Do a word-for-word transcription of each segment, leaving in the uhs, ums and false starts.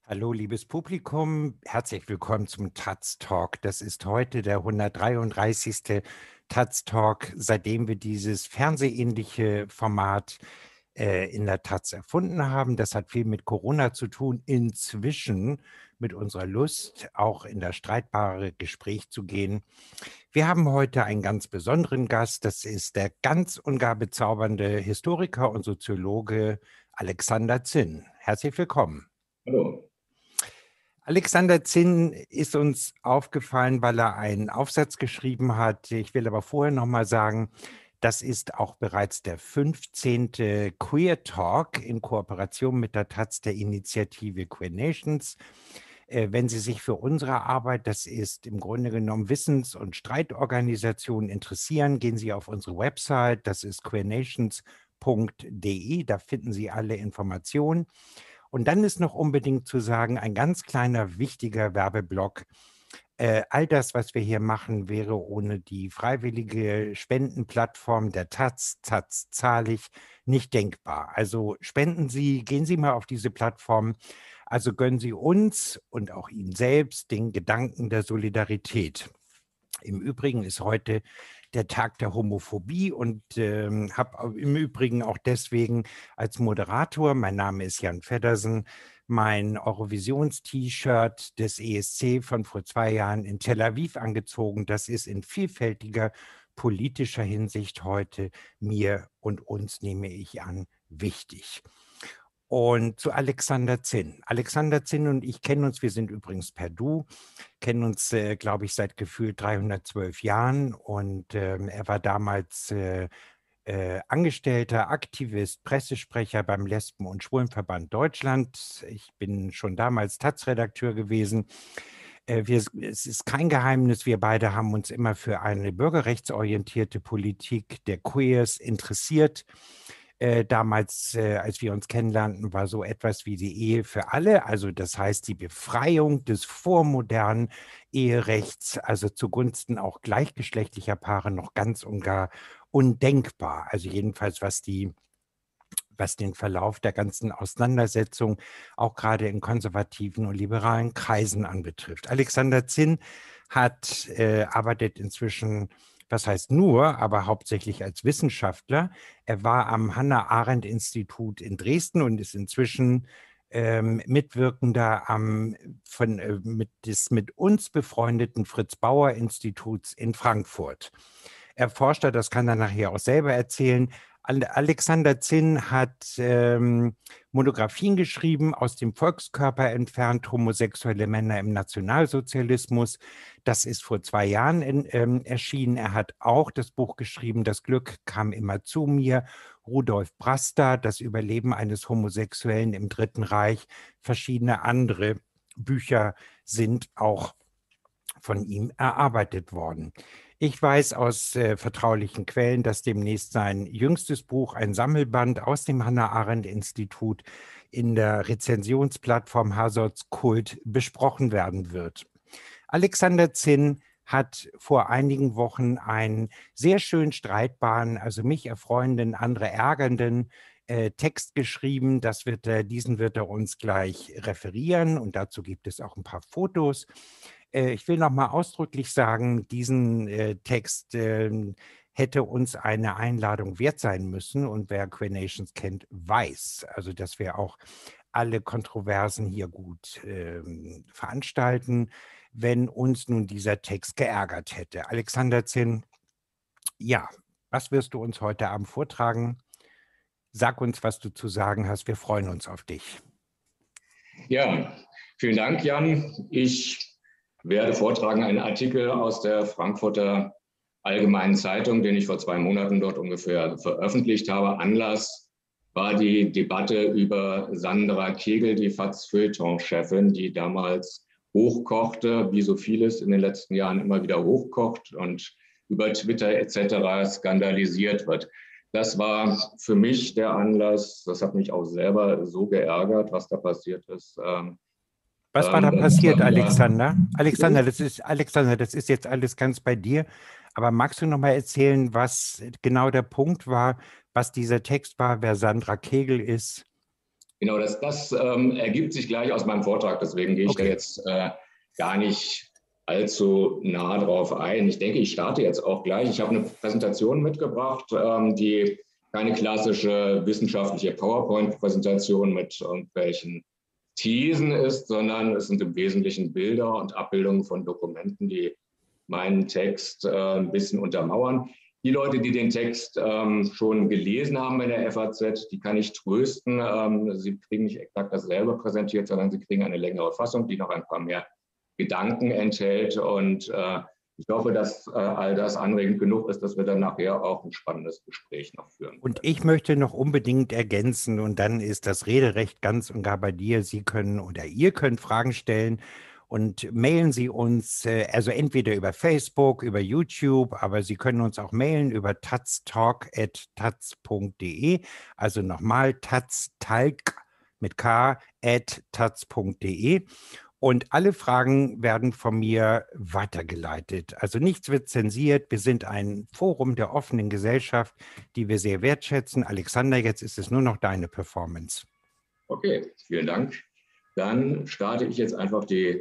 Hallo, liebes Publikum, herzlich willkommen zum taz Talk. Das ist heute der hundertdreiunddreißigste taz Talk, seitdem wir dieses fernsehähnliche Format äh, in der taz erfunden haben. Das hat viel mit Corona zu tun, inzwischen mit unserer Lust, auch in das streitbare Gespräch zu gehen. Wir haben heute einen ganz besonderen Gast, das ist der ganz und gar bezaubernde Historiker und Soziologe Alexander Zinn. Herzlich willkommen. Hallo. Alexander Zinn ist uns aufgefallen, weil er einen Aufsatz geschrieben hat. Ich will aber vorher noch mal sagen, das ist auch bereits der fünfzehnte Queer Talk in Kooperation mit der taz der Initiative Queer Nations. Äh, wenn Sie sich für unsere Arbeit, das ist im Grunde genommen Wissens- und Streitorganisationen, interessieren, gehen Sie auf unsere Website, das ist queernations punkt de, da finden Sie alle Informationen. Und dann ist noch unbedingt zu sagen, ein ganz kleiner, wichtiger Werbeblock. Äh, all das, was wir hier machen, wäre ohne die freiwillige Spendenplattform der taz, taz zahlig, nicht denkbar. Also spenden Sie, gehen Sie mal auf diese Plattform. Also gönnen Sie uns und auch Ihnen selbst den Gedanken der Solidarität. Im Übrigen ist heute der Tag der Homophobie und ähm, habe im Übrigen auch deswegen als Moderator, mein Name ist Jan Feddersen, mein Eurovisions-T-Shirt des E S C von vor zwei Jahren in Tel Aviv angezogen. Das ist in vielfältiger politischer Hinsicht heute mir und uns, nehme ich an, wichtig. Und zu Alexander Zinn. Alexander Zinn und ich kennen uns, wir sind übrigens per Du, kennen uns, äh, glaube ich, seit gefühlt dreihundertzwölf Jahren. Und ähm, er war damals äh, äh, Angestellter, Aktivist, Pressesprecher beim Lesben- und Schwulenverband Deutschland. Ich bin schon damals taz-Redakteur gewesen. Äh, wir, es ist kein Geheimnis, wir beide haben uns immer für eine bürgerrechtsorientierte Politik der Queers interessiert. Äh, damals, äh, als wir uns kennenlernten, war so etwas wie die Ehe für alle, also das heißt die Befreiung des vormodernen Eherechts, also zugunsten auch gleichgeschlechtlicher Paare noch ganz und gar undenkbar. Also jedenfalls was die was den Verlauf der ganzen Auseinandersetzung auch gerade in konservativen und liberalen Kreisen anbetrifft. Alexander Zinn hat, äh, arbeitet inzwischen, was heißt nur, aber hauptsächlich als Wissenschaftler. Er war am Hannah-Arendt-Institut in Dresden und ist inzwischen ähm, Mitwirkender am von, äh, mit, des mit uns befreundeten Fritz-Bauer-Instituts in Frankfurt. Er forscht da, das kann er nachher auch selber erzählen. Alexander Zinn hat ähm, Monographien geschrieben, aus dem Volkskörper entfernt, homosexuelle Männer im Nationalsozialismus. Das ist vor zwei Jahren in, ähm, erschienen. Er hat auch das Buch geschrieben, Das Glück kam immer zu mir, Rudolf Brasta, das Überleben eines Homosexuellen im Dritten Reich. Verschiedene andere Bücher sind auch von ihm erarbeitet worden. Ich weiß aus äh, vertraulichen Quellen, dass demnächst sein jüngstes Buch, ein Sammelband aus dem Hannah-Arendt-Institut, in der Rezensionsplattform Hazards Kult besprochen werden wird. Alexander Zinn hat vor einigen Wochen einen sehr schön streitbaren, also mich erfreuenden, andere ärgernden äh, Text geschrieben. Das wird er, diesen wird er uns gleich referieren und dazu gibt es auch ein paar Fotos. Ich will noch mal ausdrücklich sagen, diesen äh, Text äh, hätte uns eine Einladung wert sein müssen. Und wer Queer Nations kennt, weiß, also dass wir auch alle Kontroversen hier gut äh, veranstalten, wenn uns nun dieser Text geärgert hätte. Alexander Zinn, ja, was wirst du uns heute Abend vortragen? Sag uns, was du zu sagen hast. Wir freuen uns auf dich. Ja, vielen Dank, Jan. Ich werde vortragen einen Artikel aus der Frankfurter Allgemeinen Zeitung, den ich vor zwei Monaten dort ungefähr veröffentlicht habe. Anlass war die Debatte über Sandra Kegel, die taz-Feuilleton-Chefin, die damals hochkochte, wie so vieles in den letzten Jahren immer wieder hochkocht und über Twitter et cetera skandalisiert wird. Das war für mich der Anlass, das hat mich auch selber so geärgert, was da passiert ist. Ähm, Was war da ähm, passiert, Alexander? Alexander, das ist, Alexander, das ist jetzt alles ganz bei dir. Aber magst du noch mal erzählen, was genau der Punkt war, was dieser Text war, wer Sandra Kegel ist? Genau, das, das ähm, ergibt sich gleich aus meinem Vortrag, deswegen gehe ich okay. da jetzt äh, gar nicht allzu nah drauf ein. Ich denke, ich starte jetzt auch gleich. Ich habe eine Präsentation mitgebracht, ähm, die keine klassische wissenschaftliche PowerPoint-Präsentation mit irgendwelchen Thesen ist, sondern es sind im Wesentlichen Bilder und Abbildungen von Dokumenten, die meinen Text äh, ein bisschen untermauern. Die Leute, die den Text ähm, schon gelesen haben in der F A Z, die kann ich trösten. Ähm, sie kriegen nicht exakt dasselbe präsentiert, sondern sie kriegen eine längere Fassung, die noch ein paar mehr Gedanken enthält. Und äh, ich hoffe, dass äh, all das anregend genug ist, dass wir dann nachher auch ein spannendes Gespräch noch führen. Und ich möchte noch unbedingt ergänzen, und dann ist das Rederecht ganz und gar bei dir. Sie können oder ihr könnt Fragen stellen. Und mailen Sie uns, also entweder über Facebook, über YouTube, aber Sie können uns auch mailen über taztalk at taz punkt de. Also nochmal taztalk mit K at taz punkt de. Und alle Fragen werden von mir weitergeleitet. Also nichts wird zensiert. Wir sind ein Forum der offenen Gesellschaft, die wir sehr wertschätzen. Alexander, jetzt ist es nur noch deine Performance. Okay, vielen Dank. Dann starte ich jetzt einfach die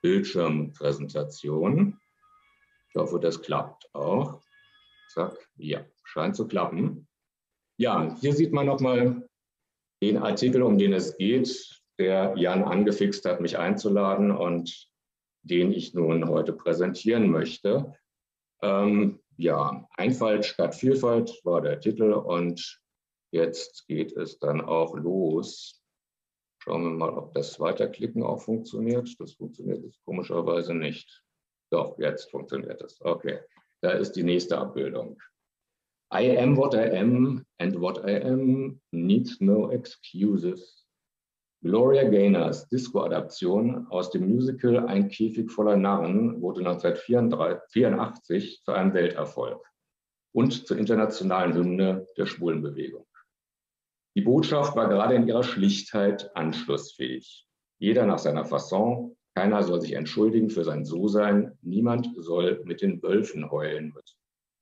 Bildschirmpräsentation. Ich hoffe, das klappt auch. Zack, ja, scheint zu klappen. Ja, hier sieht man nochmal den Artikel, um den es geht, der Jan angefixt hat, mich einzuladen und den ich nun heute präsentieren möchte. Ähm, ja, Einfalt statt Vielfalt war der Titel und jetzt geht es dann auch los. Schauen wir mal, ob das Weiterklicken auch funktioniert. Das funktioniert jetzt komischerweise nicht. Doch, jetzt funktioniert es. Okay, da ist die nächste Abbildung. I am what I am and what I am needs no excuses. Gloria Gaynors Disco-Adaption aus dem Musical Ein Käfig voller Narren wurde neunzehnhundertvierundachtzig zu einem Welterfolg und zur internationalen Hymne der Schwulenbewegung. Die Botschaft war gerade in ihrer Schlichtheit anschlussfähig. Jeder nach seiner Fasson, keiner soll sich entschuldigen für sein So-Sein, niemand soll mit den Wölfen heulen müssen.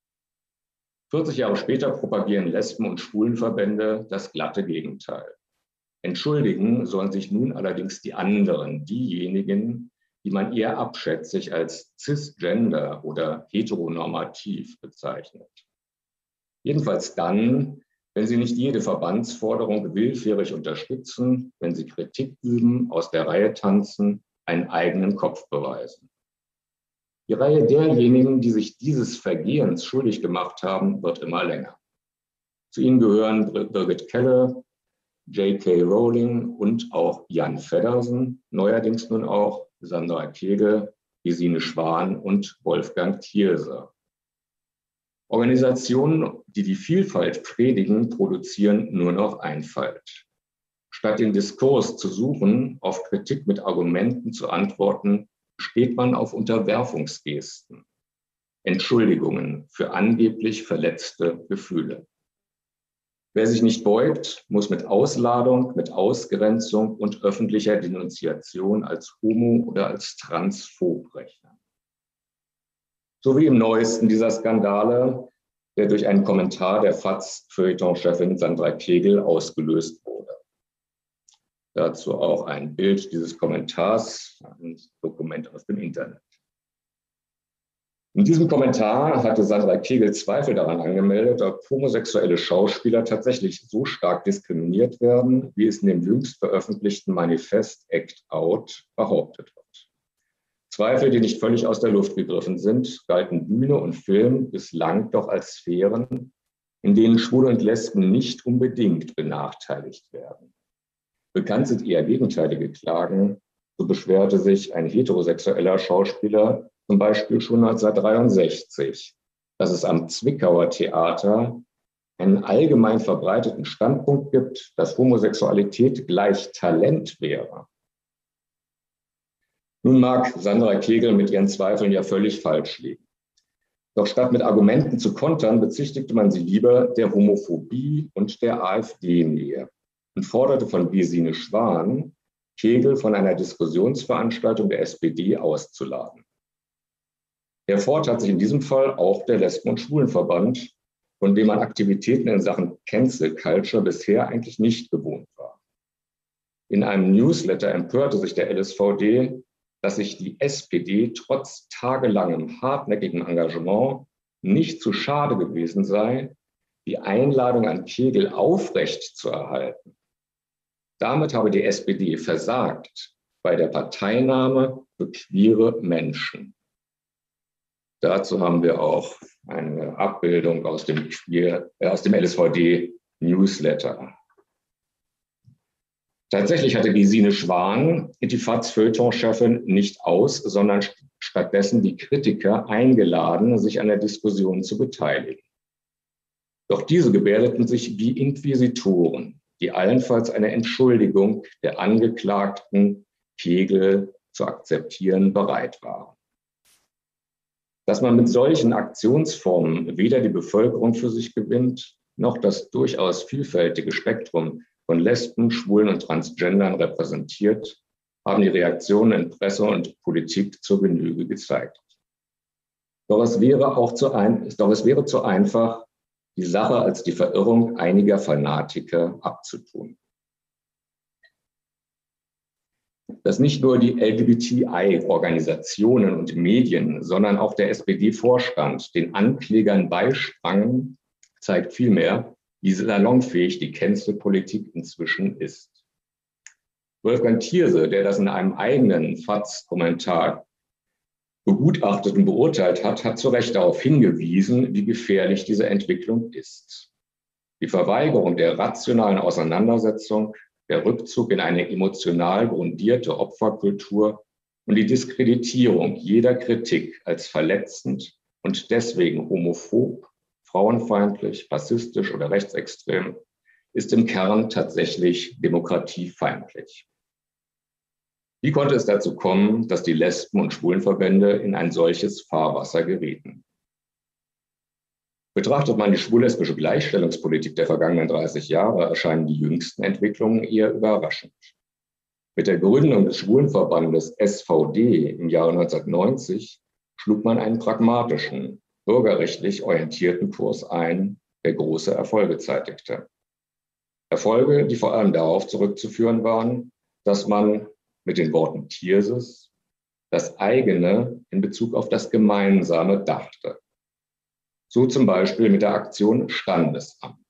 vierzig Jahre später propagieren Lesben- und Schwulenverbände das glatte Gegenteil. Entschuldigen sollen sich nun allerdings die anderen, diejenigen, die man eher abschätzig als cisgender oder heteronormativ bezeichnet. Jedenfalls dann, wenn sie nicht jede Verbandsforderung willfährig unterstützen, wenn sie Kritik üben, aus der Reihe tanzen, einen eigenen Kopf beweisen. Die Reihe derjenigen, die sich dieses Vergehens schuldig gemacht haben, wird immer länger. Zu ihnen gehören Birgit Kelle, J K Rowling und auch Jan Feddersen, neuerdings nun auch Sandra Kegel, Gesine Schwan und Wolfgang Thierse. Organisationen, die die Vielfalt predigen, produzieren nur noch Einfalt. Statt den Diskurs zu suchen, auf Kritik mit Argumenten zu antworten, steht man auf Unterwerfungsgesten, Entschuldigungen für angeblich verletzte Gefühle. Wer sich nicht beugt, muss mit Ausladung, mit Ausgrenzung und öffentlicher Denunziation als Homo oder als Transphob rechnen. So wie im neuesten dieser Skandale, der durch einen Kommentar der F A Z-Feuilleton-Chefin Sandra Kegel ausgelöst wurde. Dazu auch ein Bild dieses Kommentars, ein Dokument aus dem Internet. In diesem Kommentar hatte Sandra Kegel Zweifel daran angemeldet, ob homosexuelle Schauspieler tatsächlich so stark diskriminiert werden, wie es in dem jüngst veröffentlichten Manifest Act Out behauptet wird. Zweifel, die nicht völlig aus der Luft gegriffen sind, galten Bühne und Film bislang doch als Sphären, in denen Schwule und Lesben nicht unbedingt benachteiligt werden. Bekannt sind eher gegenteilige Klagen. So beschwerte sich ein heterosexueller Schauspieler zum Beispiel schon neunzehnhundertdreiundsechzig, dass es am Zwickauer Theater einen allgemein verbreiteten Standpunkt gibt, dass Homosexualität gleich Talent wäre. Nun mag Sandra Kegel mit ihren Zweifeln ja völlig falsch liegen. Doch statt mit Argumenten zu kontern, bezichtigte man sie lieber der Homophobie und der AfD-Nähe und forderte von Gesine Schwan, Kegel von einer Diskussionsveranstaltung der S P D auszuladen. Der Ford hat sich in diesem Fall auch der Lesben- und Schwulenverband, von dem man Aktivitäten in Sachen Cancel Culture bisher eigentlich nicht gewohnt war. In einem Newsletter empörte sich der L S V D, dass sich die S P D trotz tagelangem hartnäckigem Engagement nicht zu schade gewesen sei, die Einladung an Kegel aufrecht zu erhalten. Damit habe die S P D versagt bei der Parteinahme für queere Menschen. Dazu haben wir auch eine Abbildung aus dem, Queer, äh, aus dem L S V D-Newsletter. Tatsächlich hatte Gesine Schwan, die F A Z-Feuilleton-Chefin, nicht aus, sondern stattdessen die Kritiker eingeladen, sich an der Diskussion zu beteiligen. Doch diese gebärdeten sich wie Inquisitoren, die allenfalls eine Entschuldigung der Angeklagten Kegel zu akzeptieren bereit waren. Dass man mit solchen Aktionsformen weder die Bevölkerung für sich gewinnt, noch das durchaus vielfältige Spektrum von Lesben, Schwulen und Transgendern repräsentiert, haben die Reaktionen in Presse und Politik zur Genüge gezeigt. Doch es wäre auch zu, ein, doch es wäre zu einfach, die Sache als die Verirrung einiger Fanatiker abzutun. Dass nicht nur die L G B T I-Organisationen und Medien, sondern auch der S P D-Vorstand den Anklägern beisprangen, zeigt vielmehr, wie salonfähig die Cancel-Politik inzwischen ist. Wolfgang Thierse, der das in einem eigenen F A Z-Kommentar begutachtet und beurteilt hat, hat zu Recht darauf hingewiesen, wie gefährlich diese Entwicklung ist. Die Verweigerung der rationalen Auseinandersetzung, der Rückzug in eine emotional grundierte Opferkultur und die Diskreditierung jeder Kritik als verletzend und deswegen homophob, frauenfeindlich, rassistisch oder rechtsextrem ist im Kern tatsächlich demokratiefeindlich. Wie konnte es dazu kommen, dass die Lesben- und Schwulenverbände in ein solches Fahrwasser gerieten? Betrachtet man die schwul-lesbische Gleichstellungspolitik der vergangenen dreißig Jahre, erscheinen die jüngsten Entwicklungen eher überraschend. Mit der Gründung des Schwulenverbandes S V D im Jahre neunzehnhundertneunzig schlug man einen pragmatischen, bürgerrechtlich orientierten Kurs ein, der große Erfolge zeitigte. Erfolge, die vor allem darauf zurückzuführen waren, dass man mit den Worten Thierses das eigene in Bezug auf das Gemeinsame dachte. So zum Beispiel mit der Aktion Standesamt.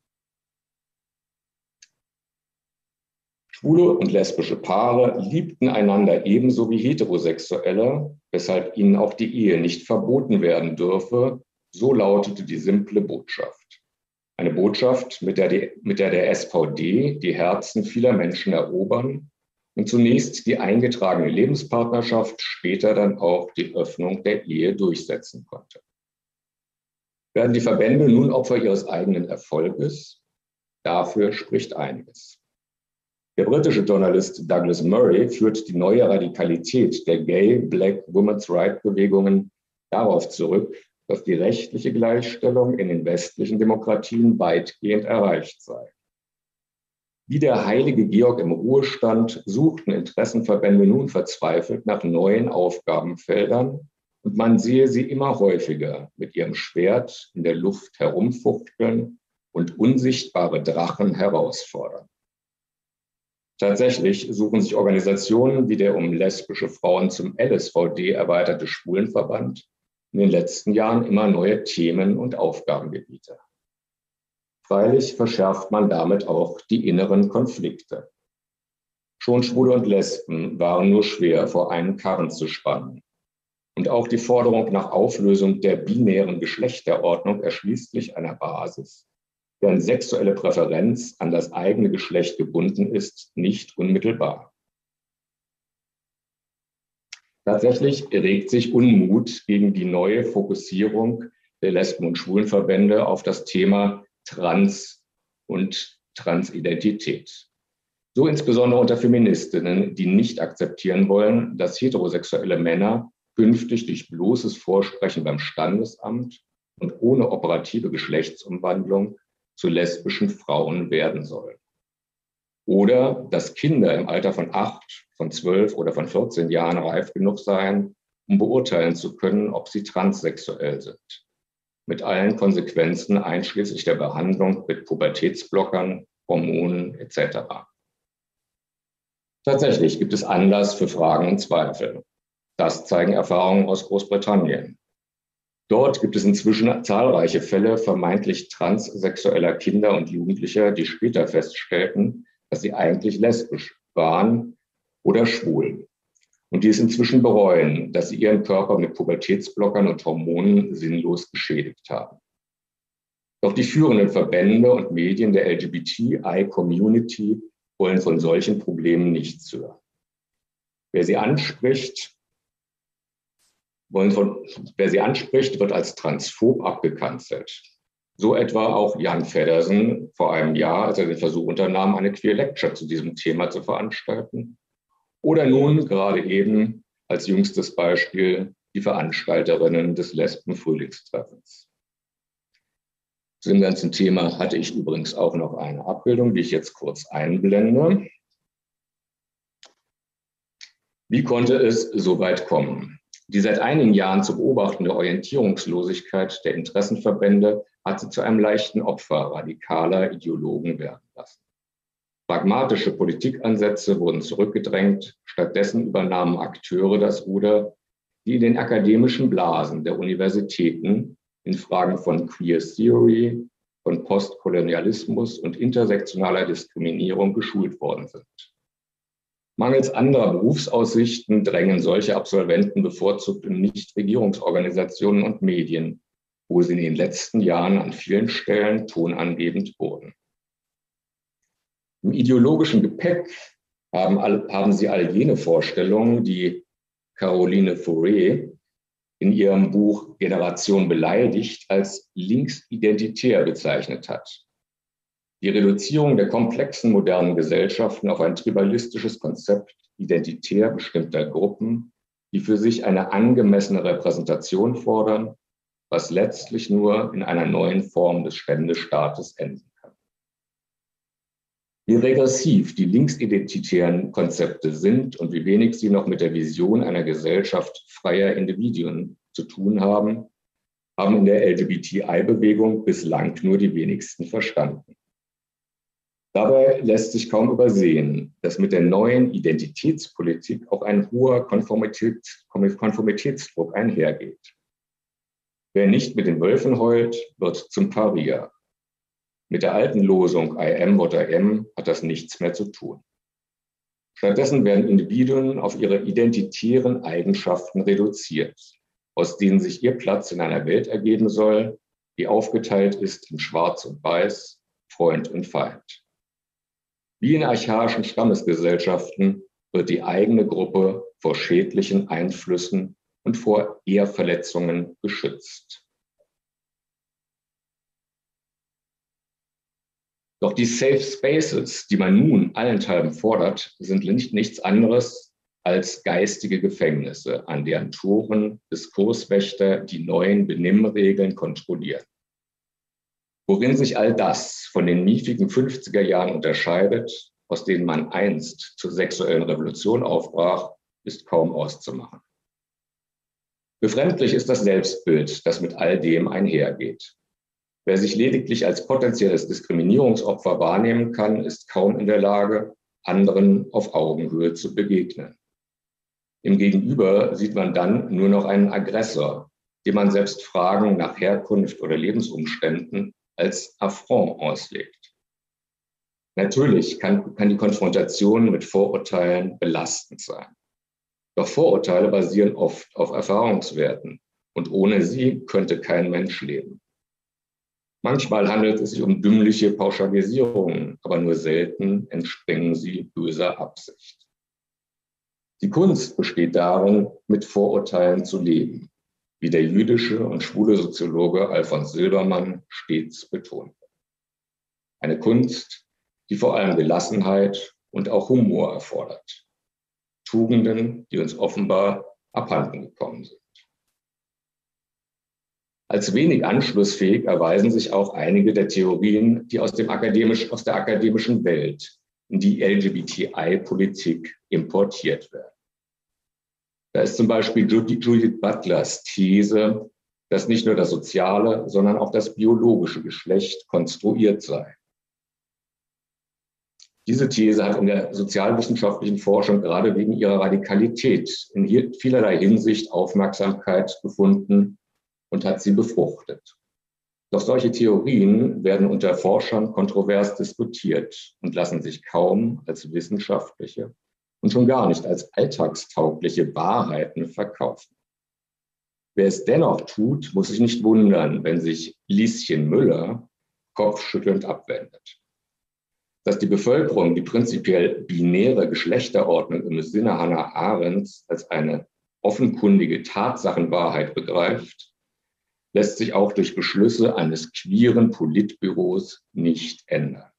Schwule und lesbische Paare liebten einander ebenso wie Heterosexuelle, weshalb ihnen auch die Ehe nicht verboten werden dürfe, so lautete die simple Botschaft. Eine Botschaft, mit der, die, mit der der S V D die Herzen vieler Menschen erobern und zunächst die eingetragene Lebenspartnerschaft, später dann auch die Öffnung der Ehe durchsetzen konnte. Werden die Verbände nun Opfer ihres eigenen Erfolges? Dafür spricht einiges. Der britische Journalist Douglas Murray führt die neue Radikalität der Gay, Black, Women's Rights Bewegungen darauf zurück, dass die rechtliche Gleichstellung in den westlichen Demokratien weitgehend erreicht sei. Wie der heilige Georg im Ruhestand suchten Interessenverbände nun verzweifelt nach neuen Aufgabenfeldern und man sehe sie immer häufiger mit ihrem Schwert in der Luft herumfuchteln und unsichtbare Drachen herausfordern. Tatsächlich suchen sich Organisationen wie der um lesbische Frauen zum L S V D erweiterte Schwulenverband in den letzten Jahren immer neue Themen und Aufgabengebiete. Freilich verschärft man damit auch die inneren Konflikte. Schon Schwule und Lesben waren nur schwer vor einen Karren zu spannen. Und auch die Forderung nach Auflösung der binären Geschlechterordnung erschließt sich einer Basis, deren sexuelle Präferenz an das eigene Geschlecht gebunden ist, nicht unmittelbar. Tatsächlich regt sich Unmut gegen die neue Fokussierung der Lesben- und Schwulenverbände auf das Thema Trans und Transidentität. So insbesondere unter Feministinnen, die nicht akzeptieren wollen, dass heterosexuelle Männer künftig durch bloßes Vorsprechen beim Standesamt und ohne operative Geschlechtsumwandlung zu lesbischen Frauen werden sollen. Oder dass Kinder im Alter von acht, von zwölf oder von vierzehn Jahren reif genug seien, um beurteilen zu können, ob sie transsexuell sind. Mit allen Konsequenzen einschließlich der Behandlung mit Pubertätsblockern, Hormonen et cetera. Tatsächlich gibt es Anlass für Fragen und Zweifel. Das zeigen Erfahrungen aus Großbritannien. Dort gibt es inzwischen zahlreiche Fälle vermeintlich transsexueller Kinder und Jugendlicher, die später feststellten, dass sie eigentlich lesbisch waren oder schwul. Und die es inzwischen bereuen, dass sie ihren Körper mit Pubertätsblockern und Hormonen sinnlos geschädigt haben. Doch die führenden Verbände und Medien der L G B T I-Community wollen von solchen Problemen nichts hören. Wer sie anspricht, wollen von, wer sie anspricht, wird als transphob abgekanzelt. So etwa auch Jan Feddersen vor einem Jahr, als er den Versuch unternahm, eine Queer Lecture zu diesem Thema zu veranstalten. Oder nun gerade eben als jüngstes Beispiel die Veranstalterinnen des Lesben-Frühlingstreffens. Zu dem ganzen Thema hatte ich übrigens auch noch eine Abbildung, die ich jetzt kurz einblende. Wie konnte es so weit kommen? Die seit einigen Jahren zu beobachtende Orientierungslosigkeit der Interessenverbände hat sie zu einem leichten Opfer radikaler Ideologen werden lassen. Pragmatische Politikansätze wurden zurückgedrängt, stattdessen übernahmen Akteure das Ruder, die in den akademischen Blasen der Universitäten in Fragen von Queer Theory, von Postkolonialismus und intersektionaler Diskriminierung geschult worden sind. Mangels anderer Berufsaussichten drängen solche Absolventen bevorzugt in Nichtregierungsorganisationen und Medien, wo sie in den letzten Jahren an vielen Stellen tonangebend wurden. Im ideologischen Gepäck haben, all, haben sie all jene Vorstellungen, die Caroline Fauré in ihrem Buch Generation beleidigt als linksidentitär bezeichnet hat. Die Reduzierung der komplexen modernen Gesellschaften auf ein tribalistisches Konzept identitär bestimmter Gruppen, die für sich eine angemessene Repräsentation fordern, was letztlich nur in einer neuen Form des Ständestaates enden kann. Wie regressiv die linksidentitären Konzepte sind und wie wenig sie noch mit der Vision einer Gesellschaft freier Individuen zu tun haben, haben in der L G B T I-Bewegung bislang nur die wenigsten verstanden. Dabei lässt sich kaum übersehen, dass mit der neuen Identitätspolitik auch ein hoher Konformitäts- Konformitätsdruck einhergeht. Wer nicht mit den Wölfen heult, wird zum Paria. Mit der alten Losung I am what I am hat das nichts mehr zu tun. Stattdessen werden Individuen auf ihre identitären Eigenschaften reduziert, aus denen sich ihr Platz in einer Welt ergeben soll, die aufgeteilt ist in Schwarz und Weiß, Freund und Feind. Wie in archaischen Stammesgesellschaften wird die eigene Gruppe vor schädlichen Einflüssen und vor Ehrverletzungen geschützt. Doch die Safe Spaces, die man nun allenthalben fordert, sind nicht nichts anderes als geistige Gefängnisse, an deren Toren Diskurswächter die neuen Benimmregeln kontrollieren. Worin sich all das von den miefigen fünfziger Jahren unterscheidet, aus denen man einst zur sexuellen Revolution aufbrach, ist kaum auszumachen. Befremdlich ist das Selbstbild, das mit all dem einhergeht. Wer sich lediglich als potenzielles Diskriminierungsopfer wahrnehmen kann, ist kaum in der Lage, anderen auf Augenhöhe zu begegnen. Im Gegenüber sieht man dann nur noch einen Aggressor, dem man selbst Fragen nach Herkunft oder Lebensumständen als Affront auslegt. Natürlich kann, kann die Konfrontation mit Vorurteilen belastend sein. Doch Vorurteile basieren oft auf Erfahrungswerten und ohne sie könnte kein Mensch leben. Manchmal handelt es sich um dümmliche Pauschalisierungen, aber nur selten entspringen sie böser Absicht. Die Kunst besteht darin, mit Vorurteilen zu leben, wie der jüdische und schwule Soziologe Alfons Silbermann stets betont. Eine Kunst, die vor allem Gelassenheit und auch Humor erfordert. Tugenden, die uns offenbar abhanden gekommen sind. Als wenig anschlussfähig erweisen sich auch einige der Theorien, die aus, dem akademisch, aus der akademischen Welt in die L G B T I-Politik importiert werden. Da ist zum Beispiel Judith Butlers These, dass nicht nur das soziale, sondern auch das biologische Geschlecht konstruiert sei. Diese These hat in der sozialwissenschaftlichen Forschung gerade wegen ihrer Radikalität in vielerlei Hinsicht Aufmerksamkeit gefunden und hat sie befruchtet. Doch solche Theorien werden unter Forschern kontrovers diskutiert und lassen sich kaum als wissenschaftliche und schon gar nicht als alltagstaugliche Wahrheiten verkaufen. Wer es dennoch tut, muss sich nicht wundern, wenn sich Lieschen Müller kopfschüttelnd abwendet. Dass die Bevölkerung die prinzipiell binäre Geschlechterordnung im Sinne Hannah Arendts als eine offenkundige Tatsachenwahrheit begreift, lässt sich auch durch Beschlüsse eines queeren Politbüros nicht ändern.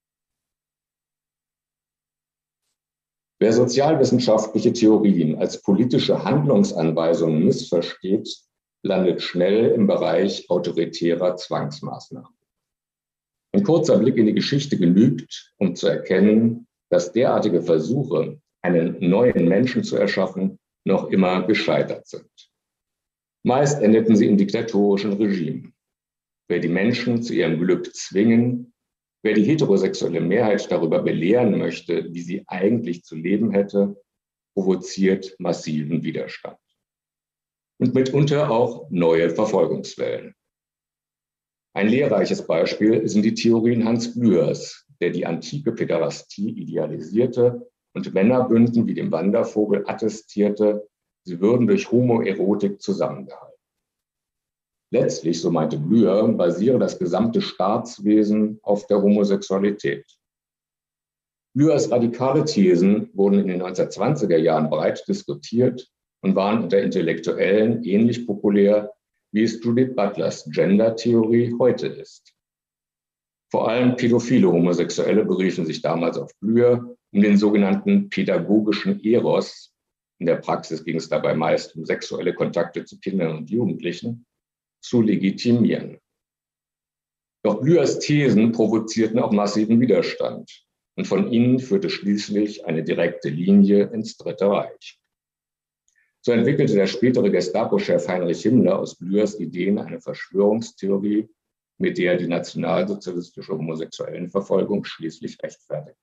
Wer sozialwissenschaftliche Theorien als politische Handlungsanweisungen missversteht, landet schnell im Bereich autoritärer Zwangsmaßnahmen. Ein kurzer Blick in die Geschichte genügt, um zu erkennen, dass derartige Versuche, einen neuen Menschen zu erschaffen, noch immer gescheitert sind. Meist endeten sie in diktatorischen Regimen. Wer die Menschen zu ihrem Glück zwingen, wer die heterosexuelle Mehrheit darüber belehren möchte, wie sie eigentlich zu leben hätte, provoziert massiven Widerstand. Und mitunter auch neue Verfolgungswellen. Ein lehrreiches Beispiel sind die Theorien Hans Blühers, der die antike Päderastie idealisierte und Männerbünden wie dem Wandervogel attestierte, sie würden durch Homoerotik zusammengehalten. Letztlich, so meinte Blüher, basiere das gesamte Staatswesen auf der Homosexualität. Blühers radikale Thesen wurden in den neunzehnhundertzwanziger Jahren breit diskutiert und waren unter Intellektuellen ähnlich populär, wie es Judith Butlers Gender-Theorie heute ist. Vor allem pädophile Homosexuelle beriefen sich damals auf Blüher, um den sogenannten pädagogischen Eros, in der Praxis ging es dabei meist um sexuelle Kontakte zu Kindern und Jugendlichen, zu legitimieren. Doch Blühers Thesen provozierten auch massiven Widerstand und von ihnen führte schließlich eine direkte Linie ins Dritte Reich. So entwickelte der spätere Gestapo-Chef Heinrich Himmler aus Blühers Ideen eine Verschwörungstheorie, mit der die nationalsozialistische Homosexuellenverfolgung schließlich rechtfertigte.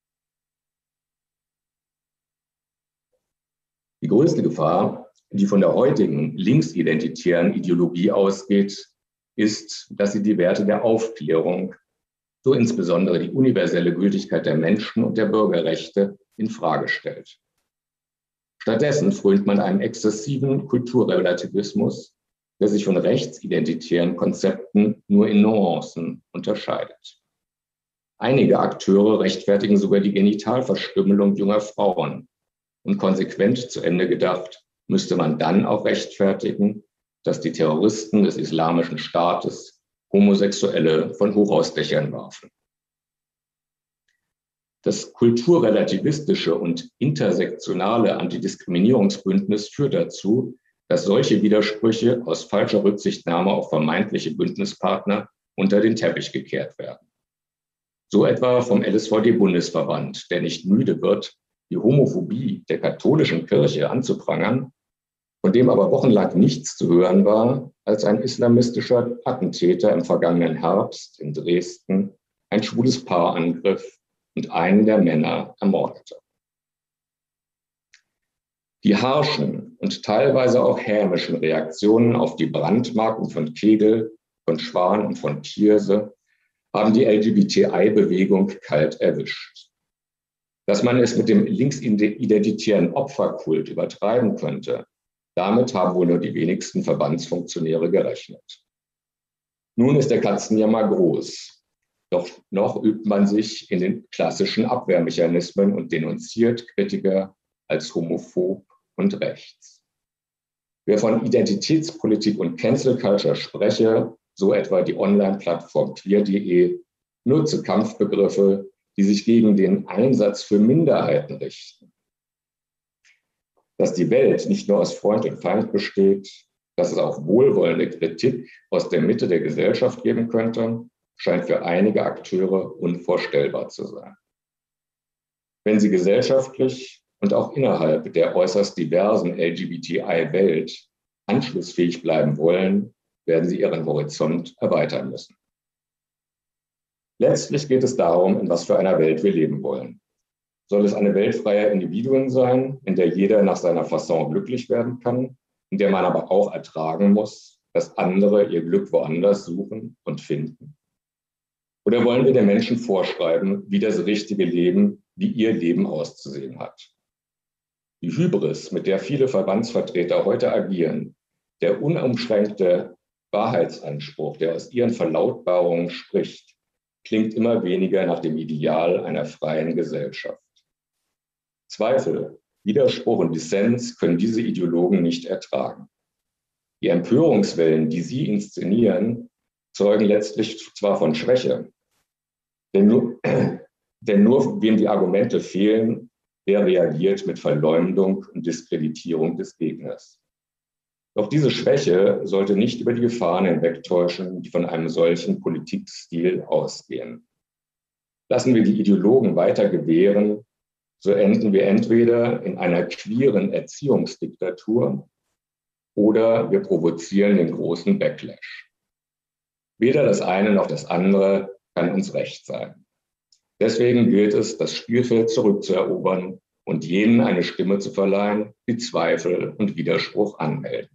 Die größte Gefahr, die von der heutigen linksidentitären Ideologie ausgeht, ist, dass sie die Werte der Aufklärung, so insbesondere die universelle Gültigkeit der Menschen und der Bürgerrechte, in Frage stellt. Stattdessen frönt man einem exzessiven Kulturrelativismus, der sich von rechtsidentitären Konzepten nur in Nuancen unterscheidet. Einige Akteure rechtfertigen sogar die Genitalverstümmelung junger Frauen. Und konsequent zu Ende gedacht, müsste man dann auch rechtfertigen, dass die Terroristen des Islamischen Staates Homosexuelle von Hochhausdächern warfen. Das kulturrelativistische und intersektionale Antidiskriminierungsbündnis führt dazu, dass solche Widersprüche aus falscher Rücksichtnahme auf vermeintliche Bündnispartner unter den Teppich gekehrt werden. So etwa vom L S V D-Bundesverband, der nicht müde wird, die Homophobie der katholischen Kirche anzuprangern, von dem aber wochenlang nichts zu hören war, als ein islamistischer Attentäter im vergangenen Herbst in Dresden ein schwules Paar angriff und einen der Männer ermordete. Die harschen und teilweise auch hämischen Reaktionen auf die Brandmarken von Kegel, von Schwan und von Thierse haben die L G B T I-Bewegung kalt erwischt. Dass man es mit dem linksidentitären Opferkult übertreiben könnte, damit haben wohl nur die wenigsten Verbandsfunktionäre gerechnet. Nun ist der Katzenjammer groß, doch noch übt man sich in den klassischen Abwehrmechanismen und denunziert Kritiker als homophob und rechts. Wer von Identitätspolitik und Cancel Culture spreche, so etwa die Online-Plattform queer punkt de, nutze Kampfbegriffe, die sich gegen den Einsatz für Minderheiten richten. Dass die Welt nicht nur aus Freund und Feind besteht, dass es auch wohlwollende Kritik aus der Mitte der Gesellschaft geben könnte, scheint für einige Akteure unvorstellbar zu sein. Wenn sie gesellschaftlich und auch innerhalb der äußerst diversen L G B T I-Welt anschlussfähig bleiben wollen, werden sie ihren Horizont erweitern müssen. Letztlich geht es darum, in was für einer Welt wir leben wollen. Soll es eine Welt freier Individuen sein, in der jeder nach seiner Fasson glücklich werden kann, in der man aber auch ertragen muss, dass andere ihr Glück woanders suchen und finden? Oder wollen wir den Menschen vorschreiben, wie das richtige Leben, wie ihr Leben auszusehen hat? Die Hybris, mit der viele Verbandsvertreter heute agieren, der unumschränkte Wahrheitsanspruch, der aus ihren Verlautbarungen spricht, klingt immer weniger nach dem Ideal einer freien Gesellschaft. Zweifel, Widerspruch und Dissens können diese Ideologen nicht ertragen. Die Empörungswellen, die sie inszenieren, zeugen letztlich zwar von Schwäche, denn nur, denn nur wem die Argumente fehlen, der reagiert mit Verleumdung und Diskreditierung des Gegners. Doch diese Schwäche sollte nicht über die Gefahren hinwegtäuschen, die von einem solchen Politikstil ausgehen. Lassen wir die Ideologen weiter gewähren, so enden wir entweder in einer queeren Erziehungsdiktatur oder wir provozieren den großen Backlash. Weder das eine noch das andere kann uns recht sein. Deswegen gilt es, das Spielfeld zurückzuerobern und jenen eine Stimme zu verleihen, die Zweifel und Widerspruch anmelden.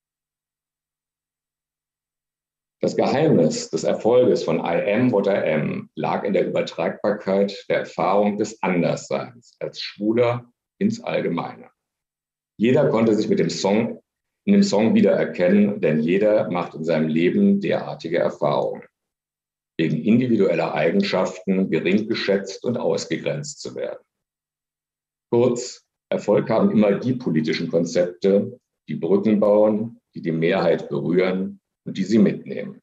Das Geheimnis des Erfolges von I Am What I Am lag in der Übertragbarkeit der Erfahrung des Andersseins als Schwuler ins Allgemeine. Jeder konnte sich mit dem Song, in dem Song wiedererkennen, denn jeder macht in seinem Leben derartige Erfahrungen, wegen individueller Eigenschaften gering geschätzt und ausgegrenzt zu werden. Kurz, Erfolg haben immer die politischen Konzepte, die Brücken bauen, die die Mehrheit berühren und die sie mitnehmen.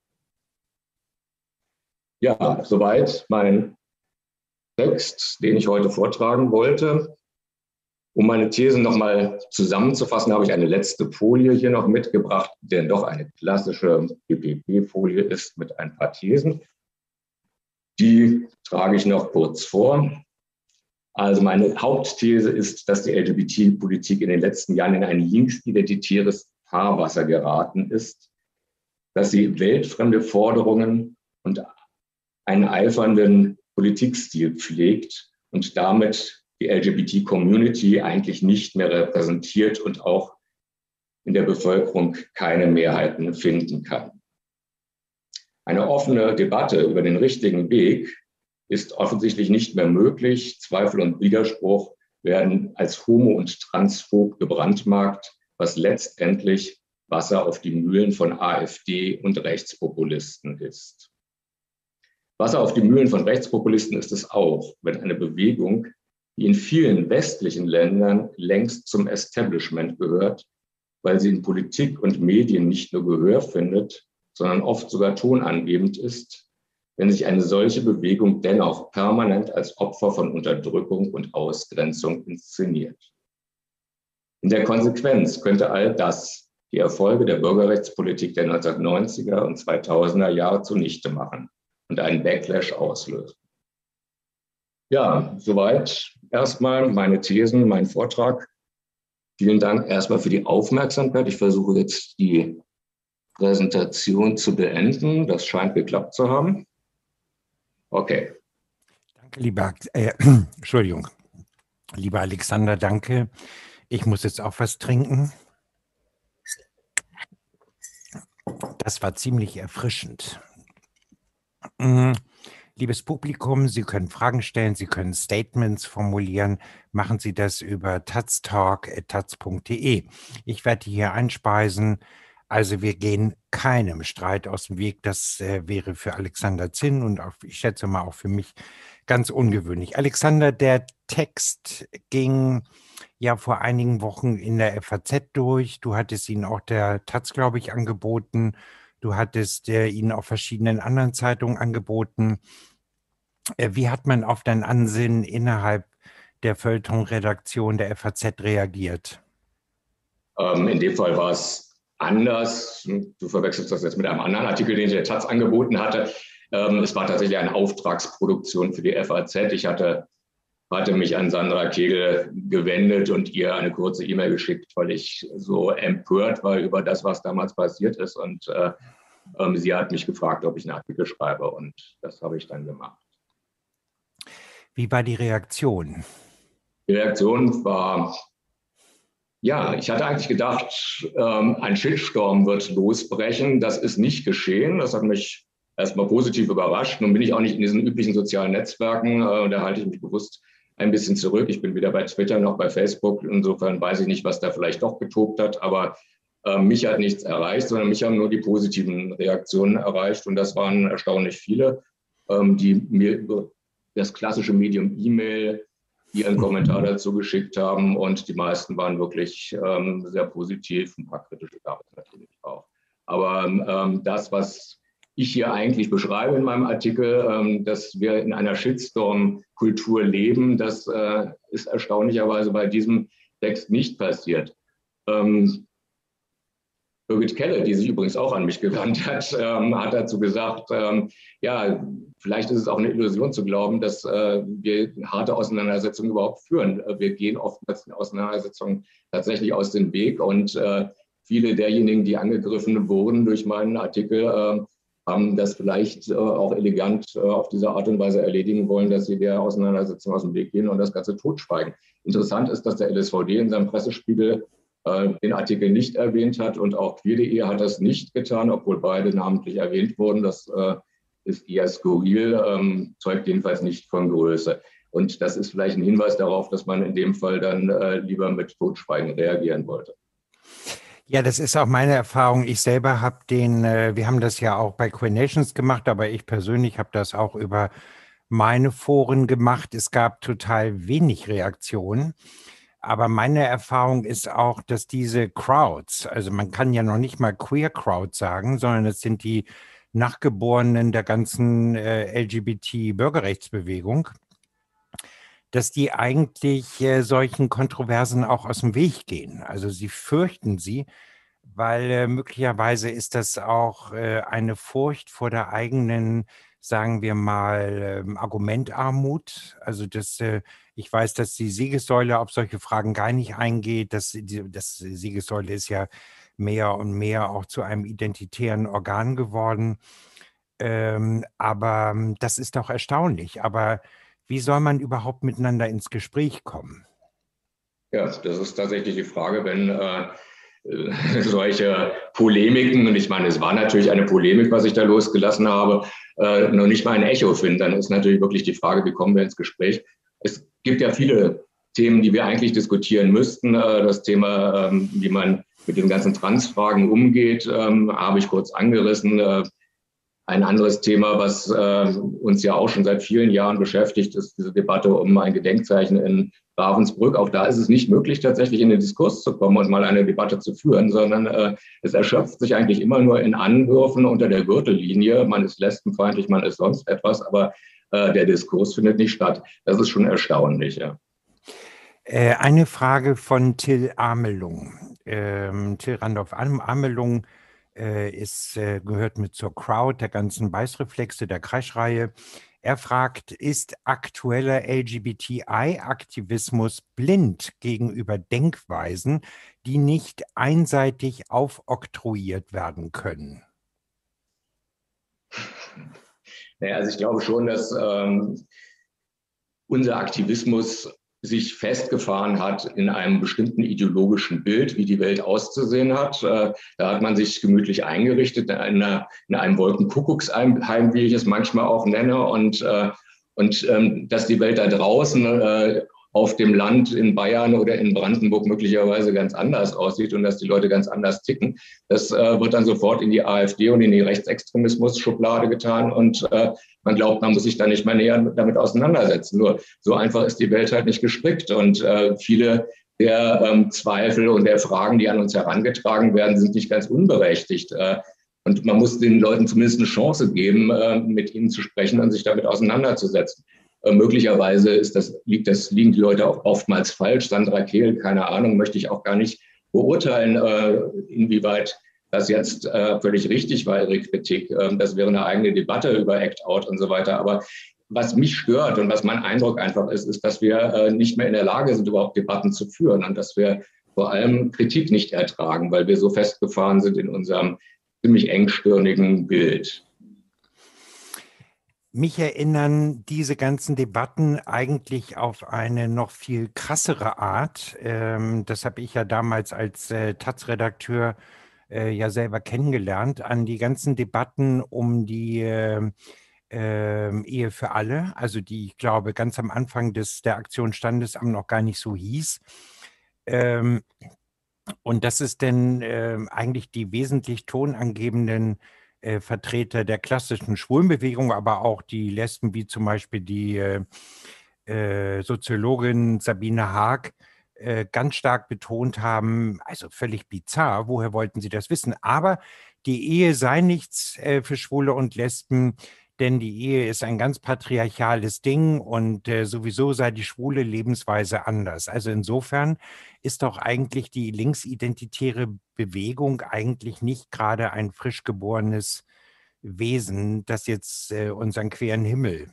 Ja, soweit mein Text, den ich heute vortragen wollte. Um meine Thesen nochmal zusammenzufassen, habe ich eine letzte Folie hier noch mitgebracht, die denn doch eine klassische P P P-Folie ist mit ein paar Thesen. Die trage ich noch kurz vor. Also meine Hauptthese ist, dass die L G B T-Politik in den letzten Jahren in ein linksidentitäres Fahrwasser geraten ist, dass sie weltfremde Forderungen und einen eifernden Politikstil pflegt und damit die L G B T-Community eigentlich nicht mehr repräsentiert und auch in der Bevölkerung keine Mehrheiten finden kann. Eine offene Debatte über den richtigen Weg ist offensichtlich nicht mehr möglich. Zweifel und Widerspruch werden als homo- und transphob gebrandmarkt, was letztendlich Wasser auf die Mühlen von AfD und Rechtspopulisten ist. Wasser auf die Mühlen von Rechtspopulisten ist es auch, wenn eine Bewegung, die in vielen westlichen Ländern längst zum Establishment gehört, weil sie in Politik und Medien nicht nur Gehör findet, sondern oft sogar tonangebend ist, wenn sich eine solche Bewegung dennoch permanent als Opfer von Unterdrückung und Ausgrenzung inszeniert. In der Konsequenz könnte all das die Erfolge der Bürgerrechtspolitik der neunzehnhundertneunziger und zweitausender Jahre zunichte machen und einen Backlash auslösen. Ja, soweit erstmal meine Thesen, mein Vortrag. Vielen Dank erstmal für die Aufmerksamkeit. Ich versuche jetzt die Präsentation zu beenden. Das scheint geklappt zu haben. Okay. Danke, lieber, äh, Entschuldigung, lieber Alexander, danke. Ich muss jetzt auch was trinken. Das war ziemlich erfrischend. Mhm. Liebes Publikum, Sie können Fragen stellen, Sie können Statements formulieren. Machen Sie das über taztalk at taz punkt de. Ich werde hier einspeisen. Also wir gehen keinem Streit aus dem Weg. Das äh, wäre für Alexander Zinn und auch, ich schätze mal auch für mich ganz ungewöhnlich. Alexander, der Text ging ja vor einigen Wochen in der F A Z durch. Du hattest ihn auch der Taz, glaube ich, angeboten. Du hattest äh, ihn auch verschiedenen anderen Zeitungen angeboten. Äh, wie hat man auf dein Ansinnen innerhalb der Feuilleton-Redaktion der F A Z reagiert? Ähm, in dem Fall war es anders. Du verwechselst das jetzt mit einem anderen Artikel, den ich der Taz angeboten hatte. Ähm, es war tatsächlich eine Auftragsproduktion für die F A Z. Ich hatte, hatte mich an Sandra Kegel gewendet und ihr eine kurze E-Mail geschickt, weil ich so empört war über das, was damals passiert ist. Und äh, ähm, sie hat mich gefragt, ob ich einen Artikel schreibe und das habe ich dann gemacht. Wie war die Reaktion? Die Reaktion war, ja, ich hatte eigentlich gedacht, ähm, ein Shitstorm wird losbrechen. Das ist nicht geschehen. Das hat mich erstmal positiv überrascht. Nun bin ich auch nicht in diesen üblichen sozialen Netzwerken. Äh, da halte ich mich bewusst ein bisschen zurück. Ich bin weder bei Twitter noch bei Facebook. Insofern weiß ich nicht, was da vielleicht doch getobt hat. Aber äh, mich hat nichts erreicht, sondern mich haben nur die positiven Reaktionen erreicht. Und das waren erstaunlich viele, ähm, die mir über das klassische Medium E-Mail ihren Kommentar dazu geschickt haben und die meisten waren wirklich ähm, sehr positiv, ein paar kritische gab es natürlich auch. Aber ähm, das, was ich hier eigentlich beschreibe in meinem Artikel, ähm, dass wir in einer Shitstorm-Kultur leben, das äh, ist erstaunlicherweise bei diesem Text nicht passiert. Ähm, Birgit Kelle, die sich übrigens auch an mich gewandt hat, ähm, hat dazu gesagt, ähm, ja, vielleicht ist es auch eine Illusion zu glauben, dass äh, wir harte Auseinandersetzungen überhaupt führen. Wir gehen oftmals in Auseinandersetzungen tatsächlich aus dem Weg und äh, viele derjenigen, die angegriffen wurden durch meinen Artikel, äh, haben das vielleicht äh, auch elegant äh, auf diese Art und Weise erledigen wollen, dass sie der Auseinandersetzung aus dem Weg gehen und das Ganze totschweigen. Interessant ist, dass der L S V D in seinem Pressespiegel den Artikel nicht erwähnt hat und auch queer punkt de hat das nicht getan, obwohl beide namentlich erwähnt wurden. Das äh, ist eher skurril, ähm, zeugt jedenfalls nicht von Größe. Und das ist vielleicht ein Hinweis darauf, dass man in dem Fall dann äh, lieber mit Totschweigen reagieren wollte. Ja, das ist auch meine Erfahrung. Ich selber habe den, äh, wir haben das ja auch bei Queer Nations gemacht, aber ich persönlich habe das auch über meine Foren gemacht. Es gab total wenig Reaktionen. Aber meine Erfahrung ist auch, dass diese Crowds, also man kann ja noch nicht mal Queer Crowd sagen, sondern es sind die Nachgeborenen der ganzen äh, L G B T-Bürgerrechtsbewegung, dass die eigentlich äh, solchen Kontroversen auch aus dem Weg gehen. Also sie fürchten sie, weil äh, möglicherweise ist das auch äh, eine Furcht vor der eigenen, sagen wir mal, ähm, Argumentarmut. Also das, äh, ich weiß, dass die Siegessäule auf solche Fragen gar nicht eingeht. Das, die das Siegessäule ist ja mehr und mehr auch zu einem identitären Organ geworden. Ähm, aber ähm, das ist doch erstaunlich. Aber wie soll man überhaupt miteinander ins Gespräch kommen? Ja, das ist tatsächlich die Frage, wenn äh, solche Polemiken, und ich meine, es war natürlich eine Polemik, was ich da losgelassen habe, äh, noch nicht mal ein Echo finden, dann ist natürlich wirklich die Frage, wie kommen wir ins Gespräch? Es gibt ja viele Themen, die wir eigentlich diskutieren müssten. Äh, das Thema, ähm, wie man mit den ganzen Transfragen umgeht, ähm, habe ich kurz angerissen. Äh, Ein anderes Thema, was äh, uns ja auch schon seit vielen Jahren beschäftigt, ist diese Debatte um ein Gedenkzeichen in Ravensbrück. Auch da ist es nicht möglich, tatsächlich in den Diskurs zu kommen und mal eine Debatte zu führen, sondern äh, es erschöpft sich eigentlich immer nur in Anwürfen unter der Gürtellinie. Man ist lesbenfeindlich, man ist sonst etwas, aber äh, der Diskurs findet nicht statt. Das ist schon erstaunlich, ja. Äh, eine Frage von Till Amelung. Ähm, Till Randolph Amelung ist, äh, gehört mit zur Crowd der ganzen Beißreflexe der Kreisreihe. Er fragt, ist aktueller L G B T I-Aktivismus blind gegenüber Denkweisen, die nicht einseitig aufoktroyiert werden können? Naja, also ich glaube schon, dass ähm, unser Aktivismus sich festgefahren hat in einem bestimmten ideologischen Bild, wie die Welt auszusehen hat. Da hat man sich gemütlich eingerichtet in, einer, in einem Wolkenkuckucksheim, wie ich es manchmal auch nenne. Und, und dass die Welt da draußen auf dem Land in Bayern oder in Brandenburg möglicherweise ganz anders aussieht und dass die Leute ganz anders ticken. Das äh, wird dann sofort in die AfD und in die Rechtsextremismus-Schublade getan und äh, man glaubt, man muss sich da nicht mehr näher damit auseinandersetzen. Nur so einfach ist die Welt halt nicht gestrickt und äh, viele der ähm, Zweifel und der Fragen, die an uns herangetragen werden, sind nicht ganz unberechtigt. Äh, und man muss den Leuten zumindest eine Chance geben, äh, mit ihnen zu sprechen und sich damit auseinanderzusetzen. Äh, möglicherweise ist das, liegt das, liegen die Leute auch oftmals falsch. Sandra Kehl, keine Ahnung, möchte ich auch gar nicht beurteilen, äh, inwieweit das jetzt äh, völlig richtig war, ihre Kritik. Ähm, das wäre eine eigene Debatte über Act-Out und so weiter. Aber was mich stört und was mein Eindruck einfach ist, ist, dass wir äh, nicht mehr in der Lage sind, überhaupt Debatten zu führen und dass wir vor allem Kritik nicht ertragen, weil wir so festgefahren sind in unserem ziemlich engstirnigen Bild. Mich erinnern diese ganzen Debatten eigentlich auf eine noch viel krassere Art. Ähm, das habe ich ja damals als äh, Taz-Redakteur äh, ja selber kennengelernt, an die ganzen Debatten um die äh, äh, Ehe für alle, also die, ich glaube, ganz am Anfang des, der Aktion Standesamt noch gar nicht so hieß. Ähm, und das ist denn äh, eigentlich die wesentlich tonangebenden äh, Vertreter der klassischen Schwulenbewegung, aber auch die Lesben, wie zum Beispiel die äh, äh, Soziologin Sabine Haag, äh, ganz stark betont haben, also völlig bizarr, woher wollten sie das wissen? Aber die Ehe sei nichts äh, für Schwule und Lesben, denn die Ehe ist ein ganz patriarchales Ding und äh, sowieso sei die schwule Lebensweise anders. Also insofern ist doch eigentlich die linksidentitäre Bewegung eigentlich nicht gerade ein frisch geborenes Wesen, das jetzt äh, unseren queren Himmel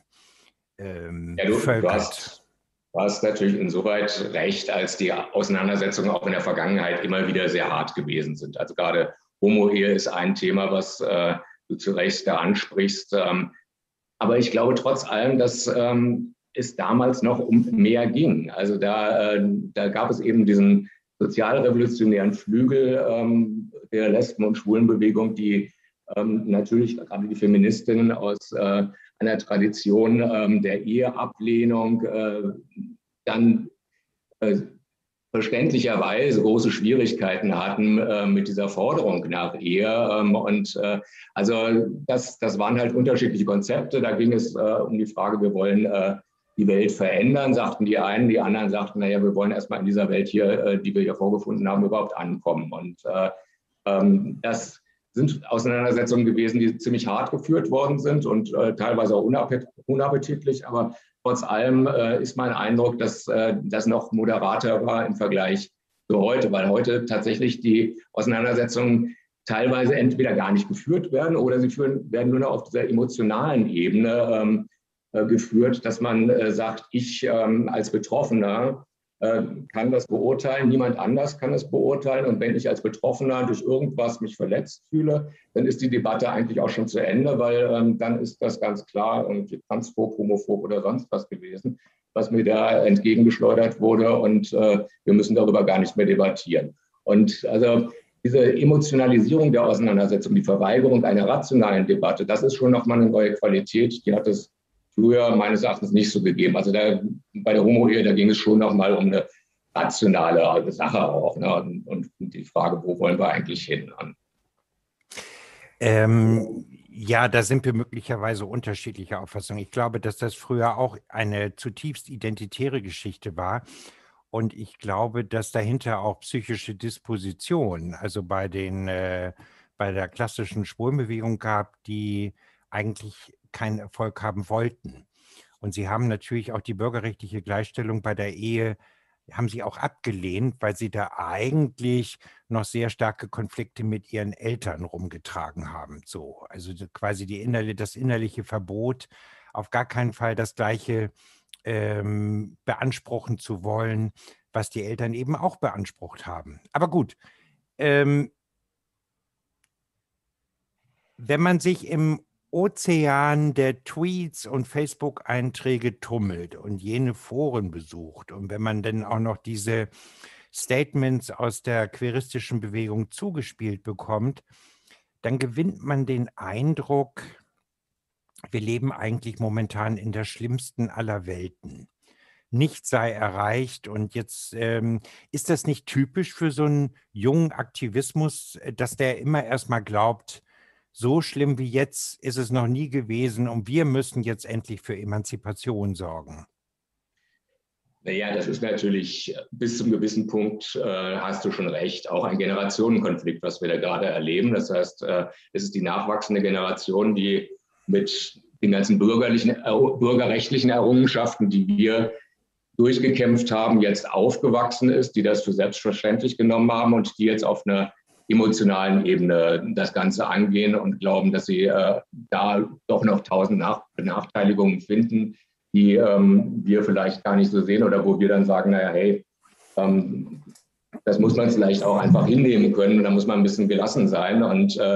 ähm, Ja, du, du, bevölkert. hast, du hast natürlich insoweit recht, als die Auseinandersetzungen auch in der Vergangenheit immer wieder sehr hart gewesen sind. Also gerade Homo-Ehe ist ein Thema, was äh, du zu Recht da ansprichst. Ähm, aber ich glaube trotz allem, dass ähm, es damals noch um mehr ging. Also da, äh, da gab es eben diesen sozialrevolutionären Flügel ähm, der Lesben- und Schwulenbewegung, die ähm, natürlich gerade die Feministinnen aus äh, einer Tradition ähm, der Eheablehnung äh, dann äh, verständlicherweise große Schwierigkeiten hatten äh, mit dieser Forderung nach Ehe. Ähm, und äh, also das, das waren halt unterschiedliche Konzepte. Da ging es äh, um die Frage, wir wollen äh, die Welt verändern, sagten die einen. Die anderen sagten, naja, wir wollen erstmal in dieser Welt hier, äh, die wir hier vorgefunden haben, überhaupt ankommen. Und äh, ähm, das sind Auseinandersetzungen gewesen, die ziemlich hart geführt worden sind und äh, teilweise auch unappetitlich. Aber trotz allem äh, ist mein Eindruck, dass äh, das noch moderater war im Vergleich zu heute, weil heute tatsächlich die Auseinandersetzungen teilweise entweder gar nicht geführt werden oder sie führen, werden nur noch auf dieser emotionalen Ebene ähm, äh, geführt, dass man äh, sagt, ich ähm, als Betroffener kann das beurteilen, niemand anders kann es beurteilen. Und wenn ich als Betroffener durch irgendwas mich verletzt fühle, dann ist die Debatte eigentlich auch schon zu Ende, weil ähm, dann ist das ganz klar irgendwie transphob, homophob oder sonst was gewesen, was mir da entgegengeschleudert wurde. Und äh, wir müssen darüber gar nicht mehr debattieren. Und also diese Emotionalisierung der Auseinandersetzung, die Verweigerung einer rationalen Debatte, das ist schon nochmal eine neue Qualität. Die hat es früher meines Erachtens nicht so gegeben. Also da, bei der Homo-Ehe, da ging es schon nochmal um eine rationale Sache auch. Ne? Und, und die Frage, wo wollen wir eigentlich hin? Ähm, ja, da sind wir möglicherweise unterschiedlicher Auffassung. Ich glaube, dass das früher auch eine zutiefst identitäre Geschichte war. Und ich glaube, dass dahinter auch psychische Disposition, also bei den, äh, bei der klassischen Schwulenbewegung gab, die eigentlich keinen Erfolg haben wollten. Und sie haben natürlich auch die bürgerrechtliche Gleichstellung bei der Ehe, haben sie auch abgelehnt, weil sie da eigentlich noch sehr starke Konflikte mit ihren Eltern rumgetragen haben. So, also quasi die innerliche, das innerliche Verbot, auf gar keinen Fall das Gleiche ähm, beanspruchen zu wollen, was die Eltern eben auch beansprucht haben. Aber gut, ähm, wenn man sich im Ozean der Tweets und Facebook-Einträge tummelt und jene Foren besucht und wenn man dann auch noch diese Statements aus der queeristischen Bewegung zugespielt bekommt, dann gewinnt man den Eindruck, wir leben eigentlich momentan in der schlimmsten aller Welten. Nichts sei erreicht und jetzt ähm, ist das nicht typisch für so einen jungen Aktivismus, dass der immer erstmal glaubt, so schlimm wie jetzt ist es noch nie gewesen und wir müssen jetzt endlich für Emanzipation sorgen. Naja, das ist natürlich bis zum gewissen Punkt, äh, hast du schon recht, auch ein Generationenkonflikt, was wir da gerade erleben. Das heißt, äh, es ist die nachwachsende Generation, die mit den ganzen bürgerlichen, äh, bürgerrechtlichen Errungenschaften, die wir durchgekämpft haben, jetzt aufgewachsen ist, die das für selbstverständlich genommen haben und die jetzt auf einer emotionalen Ebene das Ganze angehen und glauben, dass sie äh, da doch noch tausend Nach Benachteiligungen finden, die ähm, wir vielleicht gar nicht so sehen oder wo wir dann sagen, naja, hey, ähm, das muss man vielleicht auch einfach hinnehmen können und da muss man ein bisschen gelassen sein. Und äh,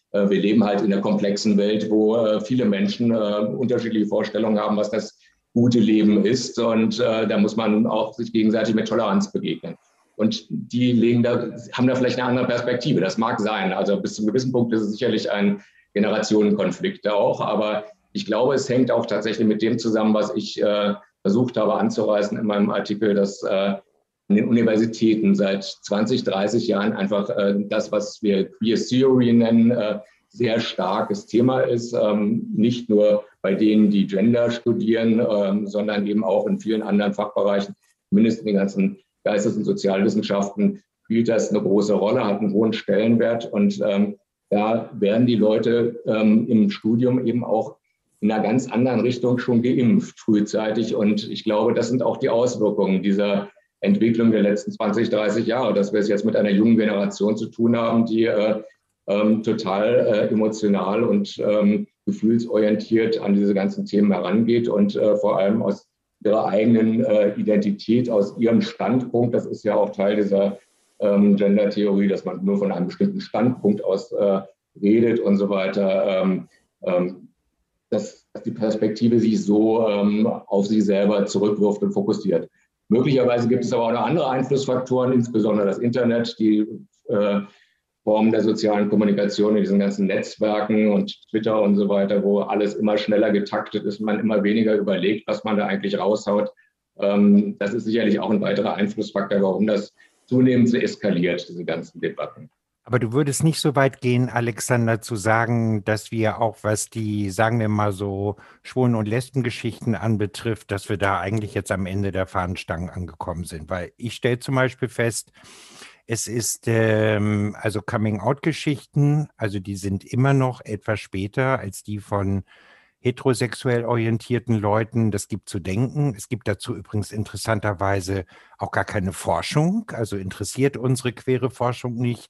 äh, wir leben halt in einer komplexen Welt, wo äh, viele Menschen äh, unterschiedliche Vorstellungen haben, was das gute Leben ist. Und äh, da muss man auch sich gegenseitig mit Toleranz begegnen. Und die legen da, haben da vielleicht eine andere Perspektive. Das mag sein. Also bis zu einem gewissen Punkt ist es sicherlich ein Generationenkonflikt auch. Aber ich glaube, es hängt auch tatsächlich mit dem zusammen, was ich äh, versucht habe anzureißen in meinem Artikel, dass äh, an den Universitäten seit zwanzig, dreißig Jahren einfach äh, das, was wir Queer Theory nennen, äh, sehr starkes Thema ist. Ähm, nicht nur bei denen, die Gender studieren, ähm, sondern eben auch in vielen anderen Fachbereichen, zumindest in den ganzen Geistes- und Sozialwissenschaften, spielt das eine große Rolle, hat einen hohen Stellenwert. Und ähm, da werden die Leute ähm, im Studium eben auch in einer ganz anderen Richtung schon geimpft, frühzeitig. Und ich glaube, das sind auch die Auswirkungen dieser Entwicklung der letzten zwanzig, dreißig Jahre, dass wir es jetzt mit einer jungen Generation zu tun haben, die äh, ähm, total äh, emotional und ähm, gefühlsorientiert an diese ganzen Themen herangeht und äh, vor allem aus ihrer eigenen äh, Identität, aus ihrem Standpunkt, das ist ja auch Teil dieser ähm, Gender-Theorie, dass man nur von einem bestimmten Standpunkt aus äh, redet und so weiter, ähm, ähm, dass, dass die Perspektive sich so ähm, auf sich selber zurückwirft und fokussiert. Möglicherweise gibt es aber auch noch andere Einflussfaktoren, insbesondere das Internet, die äh, Formen der sozialen Kommunikation in diesen ganzen Netzwerken und Twitter und so weiter, wo alles immer schneller getaktet ist, man immer weniger überlegt, was man da eigentlich raushaut. Ähm, das ist sicherlich auch ein weiterer Einflussfaktor, warum das zunehmend so eskaliert, diese ganzen Debatten. Aber du würdest nicht so weit gehen, Alexander, zu sagen, dass wir auch, was die, sagen wir mal so, Schwulen- und Lesbengeschichten anbetrifft, dass wir da eigentlich jetzt am Ende der Fahnenstangen angekommen sind. Weil ich stelle zum Beispiel fest, es ist ähm, also Coming-out-Geschichten, also die sind immer noch etwas später als die von heterosexuell orientierten Leuten. Das gibt zu denken. Es gibt dazu übrigens interessanterweise auch gar keine Forschung, also interessiert unsere queere Forschung nicht.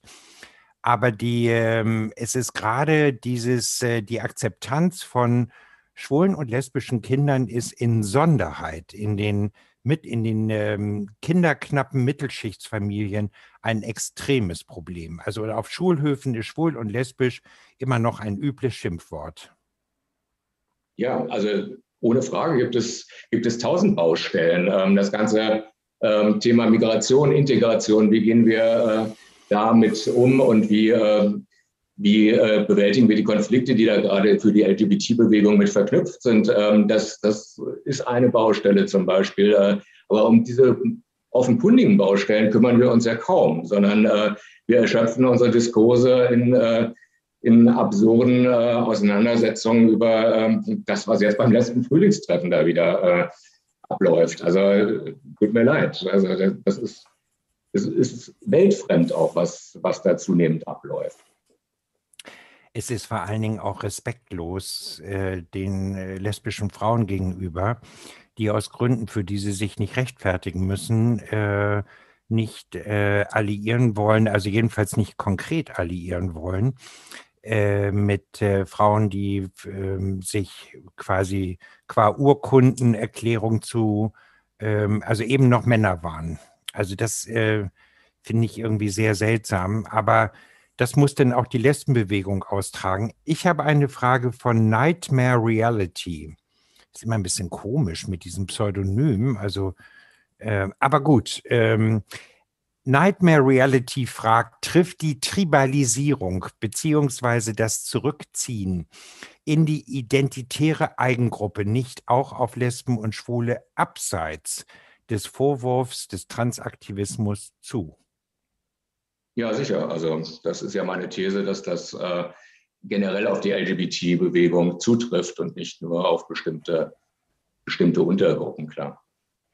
Aber die, ähm, es ist gerade dieses, äh, die Akzeptanz von schwulen und lesbischen Kindern ist in Sonderheit in den mit in den ähm, kinderknappen Mittelschichtsfamilien ein extremes Problem. Also auf Schulhöfen ist schwul und lesbisch immer noch ein übles Schimpfwort. Ja, also ohne Frage gibt es, gibt es tausend Baustellen. Ähm, das ganze ähm, Thema Migration, Integration, wie gehen wir äh, damit um und wie, äh, wie äh, bewältigen wir die Konflikte, die da gerade für die L G B T-Bewegung mit verknüpft sind. Ähm, das, das ist eine Baustelle zum Beispiel. Äh, aber um diese offenkundigen Baustellen kümmern wir uns ja kaum, sondern äh, wir erschöpfen unsere Diskurse in äh, in absurden äh, Auseinandersetzungen über ähm, das, was jetzt beim letzten Frühlingstreffen da wieder äh, abläuft. Also tut mir leid. Also das ist, das ist weltfremd auch, was, was da zunehmend abläuft. Es ist vor allen Dingen auch respektlos äh, den äh, lesbischen Frauen gegenüber, die aus Gründen, für die sie sich nicht rechtfertigen müssen, äh, nicht äh, alliieren wollen, also jedenfalls nicht konkret alliieren wollen, äh, mit äh, Frauen, die äh, sich quasi qua Urkundenerklärung zu, äh, also eben noch Männer waren. Also das äh, finde ich irgendwie sehr seltsam, aber das muss denn auch die Lesbenbewegung austragen. Ich habe eine Frage von Nightmare Reality. Ist immer ein bisschen komisch mit diesem Pseudonym, also, äh, aber gut. Ähm, Nightmare Reality fragt, trifft die Tribalisierung beziehungsweise das Zurückziehen in die identitäre Eigengruppe nicht auch auf Lesben und Schwule abseits des Vorwurfs des Transaktivismus zu? Ja, sicher. Also das ist ja meine These, dass das äh, generell auf die L G B T-Bewegung zutrifft und nicht nur auf bestimmte, bestimmte Untergruppen, klar.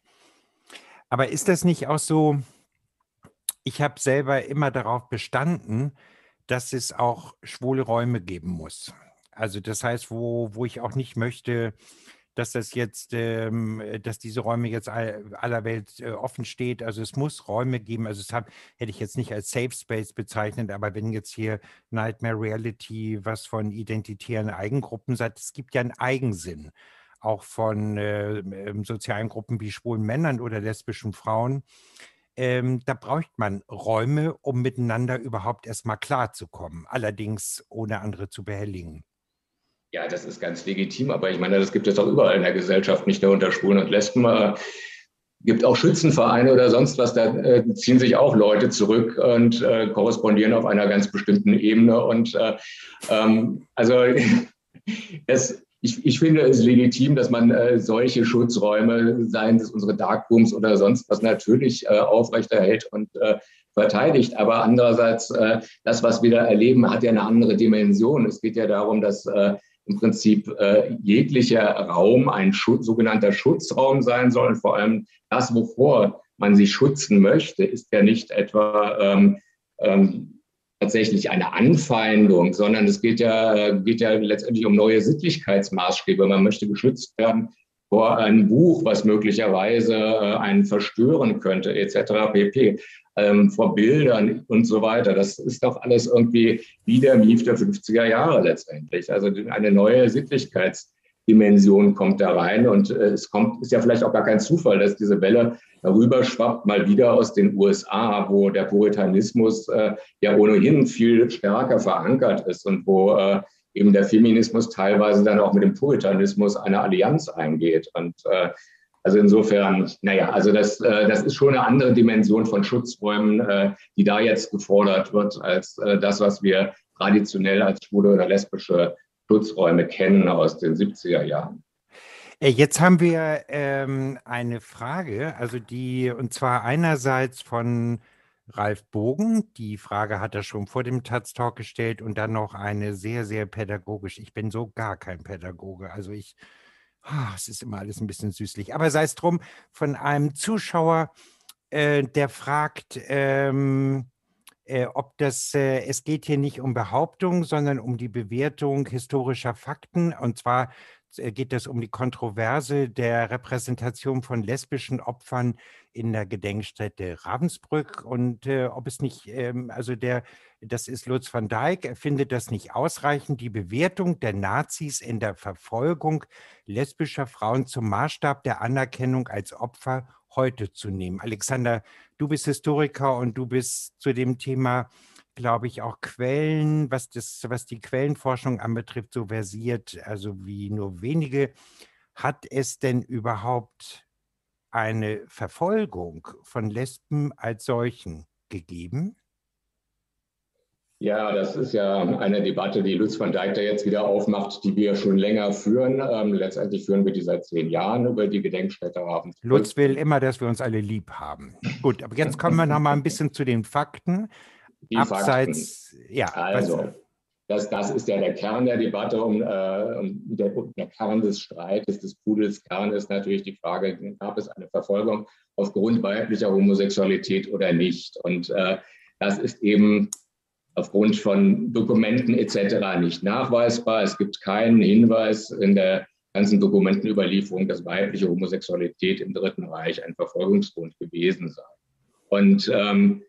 Aber ist das nicht auch so, ich habe selber immer darauf bestanden, dass es auch schwule Räume geben muss. Also das heißt, wo, wo ich auch nicht möchte, dass das jetzt, ähm, dass diese Räume jetzt all, aller Welt äh, offen steht. Also es muss Räume geben. Also es hab, hätte ich jetzt nicht als Safe Space bezeichnet, aber wenn jetzt hier Nightmare Reality was von identitären Eigengruppen sagt, es gibt ja einen Eigensinn, auch von äh, ähm, sozialen Gruppen wie schwulen Männern oder lesbischen Frauen, ähm, da braucht man Räume, um miteinander überhaupt erstmal klarzukommen, allerdings ohne andere zu behelligen. Ja, das ist ganz legitim, aber ich meine, das gibt es doch überall in der Gesellschaft, nicht nur unter Schwulen und Lesben. Äh, gibt auch Schützenvereine oder sonst was, da äh, ziehen sich auch Leute zurück und äh, korrespondieren auf einer ganz bestimmten Ebene. Und äh, ähm, also es, ich, ich finde es legitim, dass man äh, solche Schutzräume, seien es unsere Darkrooms oder sonst was, natürlich äh, aufrechterhält und äh, verteidigt. Aber andererseits, äh, das, was wir da erleben, hat ja eine andere Dimension. Es geht ja darum, dass äh, im Prinzip äh, jeglicher Raum ein Schutz, sogenannter Schutzraum sein soll. Und vor allem das, wovor man sich schützen möchte, ist ja nicht etwa ähm, ähm, tatsächlich eine Anfeindung, sondern es geht ja, geht ja letztendlich um neue Sittlichkeitsmaßstäbe. Man möchte geschützt werden vor einem Buch, was möglicherweise äh, einen verstören könnte, et cetera pp. Ähm, vor Bildern und so weiter. Das ist doch alles irgendwie wie der Mief der fünfziger Jahre letztendlich. Also eine neue Sittlichkeitsdimension kommt da rein und äh, es kommt, ist ja vielleicht auch gar kein Zufall, dass diese Welle darüber schwappt, mal wieder aus den U S A, wo der Puritanismus äh, ja ohnehin viel stärker verankert ist und wo äh, eben der Feminismus teilweise dann auch mit dem Puritanismus eine Allianz eingeht. Und äh, also insofern, naja, also das, äh, das ist schon eine andere Dimension von Schutzräumen, äh, die da jetzt gefordert wird, als äh, das, was wir traditionell als schwule oder lesbische Schutzräume kennen aus den siebziger Jahren. Jetzt haben wir ähm, eine Frage, also die, und zwar einerseits von Ralf Bogen. Die Frage hat er schon vor dem Taz Talk gestellt und dann noch eine sehr, sehr pädagogisch. Ich bin so gar kein Pädagoge, also ich, oh, es ist immer alles ein bisschen süßlich, aber sei es drum, von einem Zuschauer, äh, der fragt, ähm, äh, ob das, äh, es geht hier nicht um Behauptung, sondern um die Bewertung historischer Fakten, und zwar geht es um die Kontroverse der Repräsentation von lesbischen Opfern in der Gedenkstätte Ravensbrück und äh, ob es nicht, ähm, also der, das ist Lutz van Dijk, er findet das nicht ausreichend, die Bewertung der Nazis in der Verfolgung lesbischer Frauen zum Maßstab der Anerkennung als Opfer heute zu nehmen. Alexander, du bist Historiker und du bist zu dem Thema, glaube ich, auch Quellen, was, das, was die Quellenforschung anbetrifft, so versiert, also wie nur wenige. Hat es denn überhaupt eine Verfolgung von Lesben als solchen gegeben? Ja, das ist ja eine Debatte, die Lutz van Dijk da jetzt wieder aufmacht, die wir schon länger führen. Ähm, letztendlich führen wir die seit zehn Jahren über die Gedenkstätte Ravensbrück. Lutz will immer, dass wir uns alle lieb haben. Gut, aber jetzt kommen wir noch mal ein bisschen zu den Fakten. Die Abseits, Fakten. Ja, also, das, das ist ja der Kern der Debatte, um, äh, um der, der Kern des Streites, des Pudels Kern ist natürlich die Frage, gab es eine Verfolgung aufgrund weiblicher Homosexualität oder nicht? Und äh, das ist eben aufgrund von Dokumenten et cetera nicht nachweisbar. Es gibt keinen Hinweis in der ganzen Dokumentenüberlieferung, dass weibliche Homosexualität im Dritten Reich ein Verfolgungsgrund gewesen sei. Und ähm,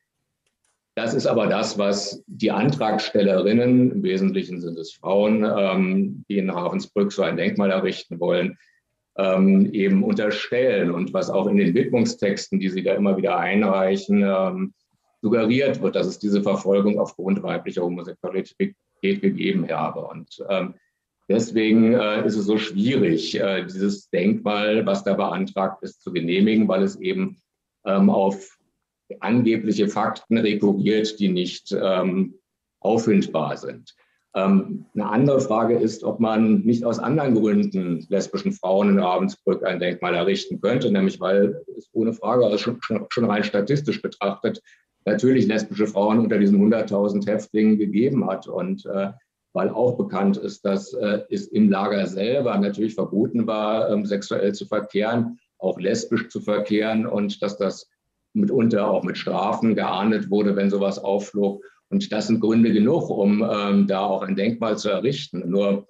das ist aber das, was die Antragstellerinnen, im Wesentlichen sind es Frauen, ähm, die in Ravensbrück so ein Denkmal errichten wollen, ähm, eben unterstellen und was auch in den Widmungstexten, die sie da immer wieder einreichen, ähm, suggeriert wird, dass es diese Verfolgung aufgrund weiblicher Homosexualität gegeben habe. Und ähm, deswegen äh, ist es so schwierig, äh, dieses Denkmal, was da beantragt ist, zu genehmigen, weil es eben ähm, auf angebliche Fakten rekurriert, die nicht ähm, auffindbar sind. Ähm, eine andere Frage ist, ob man nicht aus anderen Gründen lesbischen Frauen in Ravensbrück ein Denkmal errichten könnte, nämlich weil es ohne Frage, also schon, schon, schon rein statistisch betrachtet, natürlich lesbische Frauen unter diesen hunderttausend Häftlingen gegeben hat und äh, weil auch bekannt ist, dass äh, es im Lager selber natürlich verboten war, ähm, sexuell zu verkehren, auch lesbisch zu verkehren und dass das mitunter auch mit Strafen geahndet wurde, wenn sowas aufflog. Und das sind Gründe genug, um ähm, da auch ein Denkmal zu errichten. Nur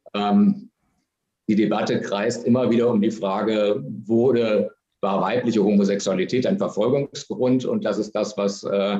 ähm, die Debatte kreist immer wieder um die Frage, wurde, war weibliche Homosexualität ein Verfolgungsgrund? Und das ist das, was äh,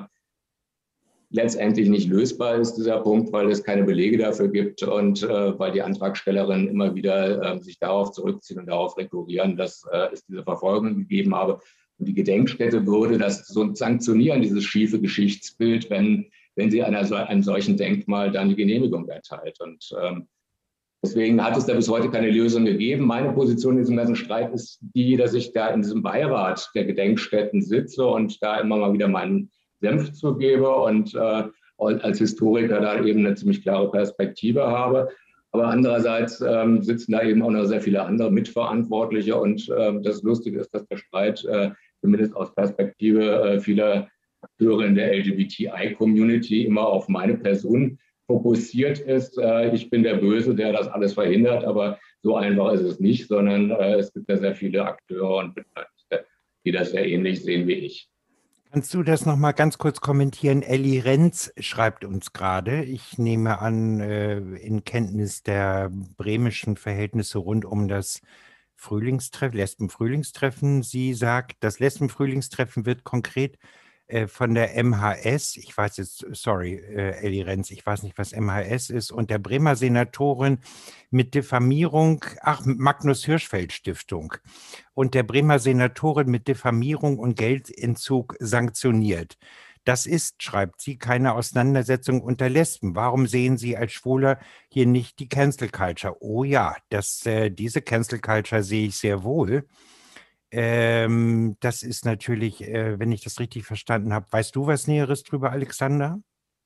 letztendlich nicht lösbar ist, dieser Punkt, weil es keine Belege dafür gibt und äh, weil die Antragstellerinnen immer wieder äh, sich darauf zurückziehen und darauf rekurrieren, dass äh, es diese Verfolgung gegeben habe. Und die Gedenkstätte würde das so sanktionieren, dieses schiefe Geschichtsbild, wenn, wenn sie einer, einem solchen Denkmal dann die Genehmigung erteilt. Und ähm, deswegen hat es da bis heute keine Lösung gegeben. Meine Position in diesem ganzen Streit ist die, dass ich da in diesem Beirat der Gedenkstätten sitze und da immer mal wieder meinen Senf zugebe und äh, als Historiker da eben eine ziemlich klare Perspektive habe. Aber andererseits ähm, sitzen da eben auch noch sehr viele andere Mitverantwortliche. Und äh, das Lustige ist, dass der Streit äh, zumindest aus Perspektive äh, vieler Akteure in der L G B T I-Community immer auf meine Person fokussiert ist. Äh, ich bin der Böse, der das alles verhindert, aber so einfach ist es nicht, sondern äh, es gibt ja sehr viele Akteure und Beteiligte, die das sehr ähnlich sehen wie ich. Kannst du das noch mal ganz kurz kommentieren? Elli Renz schreibt uns gerade, ich nehme an, äh, in Kenntnis der bremischen Verhältnisse rund um das Frühlingstreffen, Lesben-Frühlingstreffen. Sie sagt, das Lesben-Frühlingstreffen wird konkret äh, von der M H S, ich weiß jetzt, sorry, äh, Elli Renz, ich weiß nicht, was M H S ist, und der Bremer Senatorin mit Diffamierung, ach, Magnus Hirschfeld Stiftung, und der Bremer Senatorin mit Diffamierung und Geldentzug sanktioniert. Das ist, schreibt sie, keine Auseinandersetzung unter Lesben. Warum sehen Sie als Schwuler hier nicht die Cancel Culture? Oh ja, das, äh, diese Cancel Culture sehe ich sehr wohl. Ähm, das ist natürlich, äh, wenn ich das richtig verstanden habe. Weißt du was Näheres drüber, Alexander?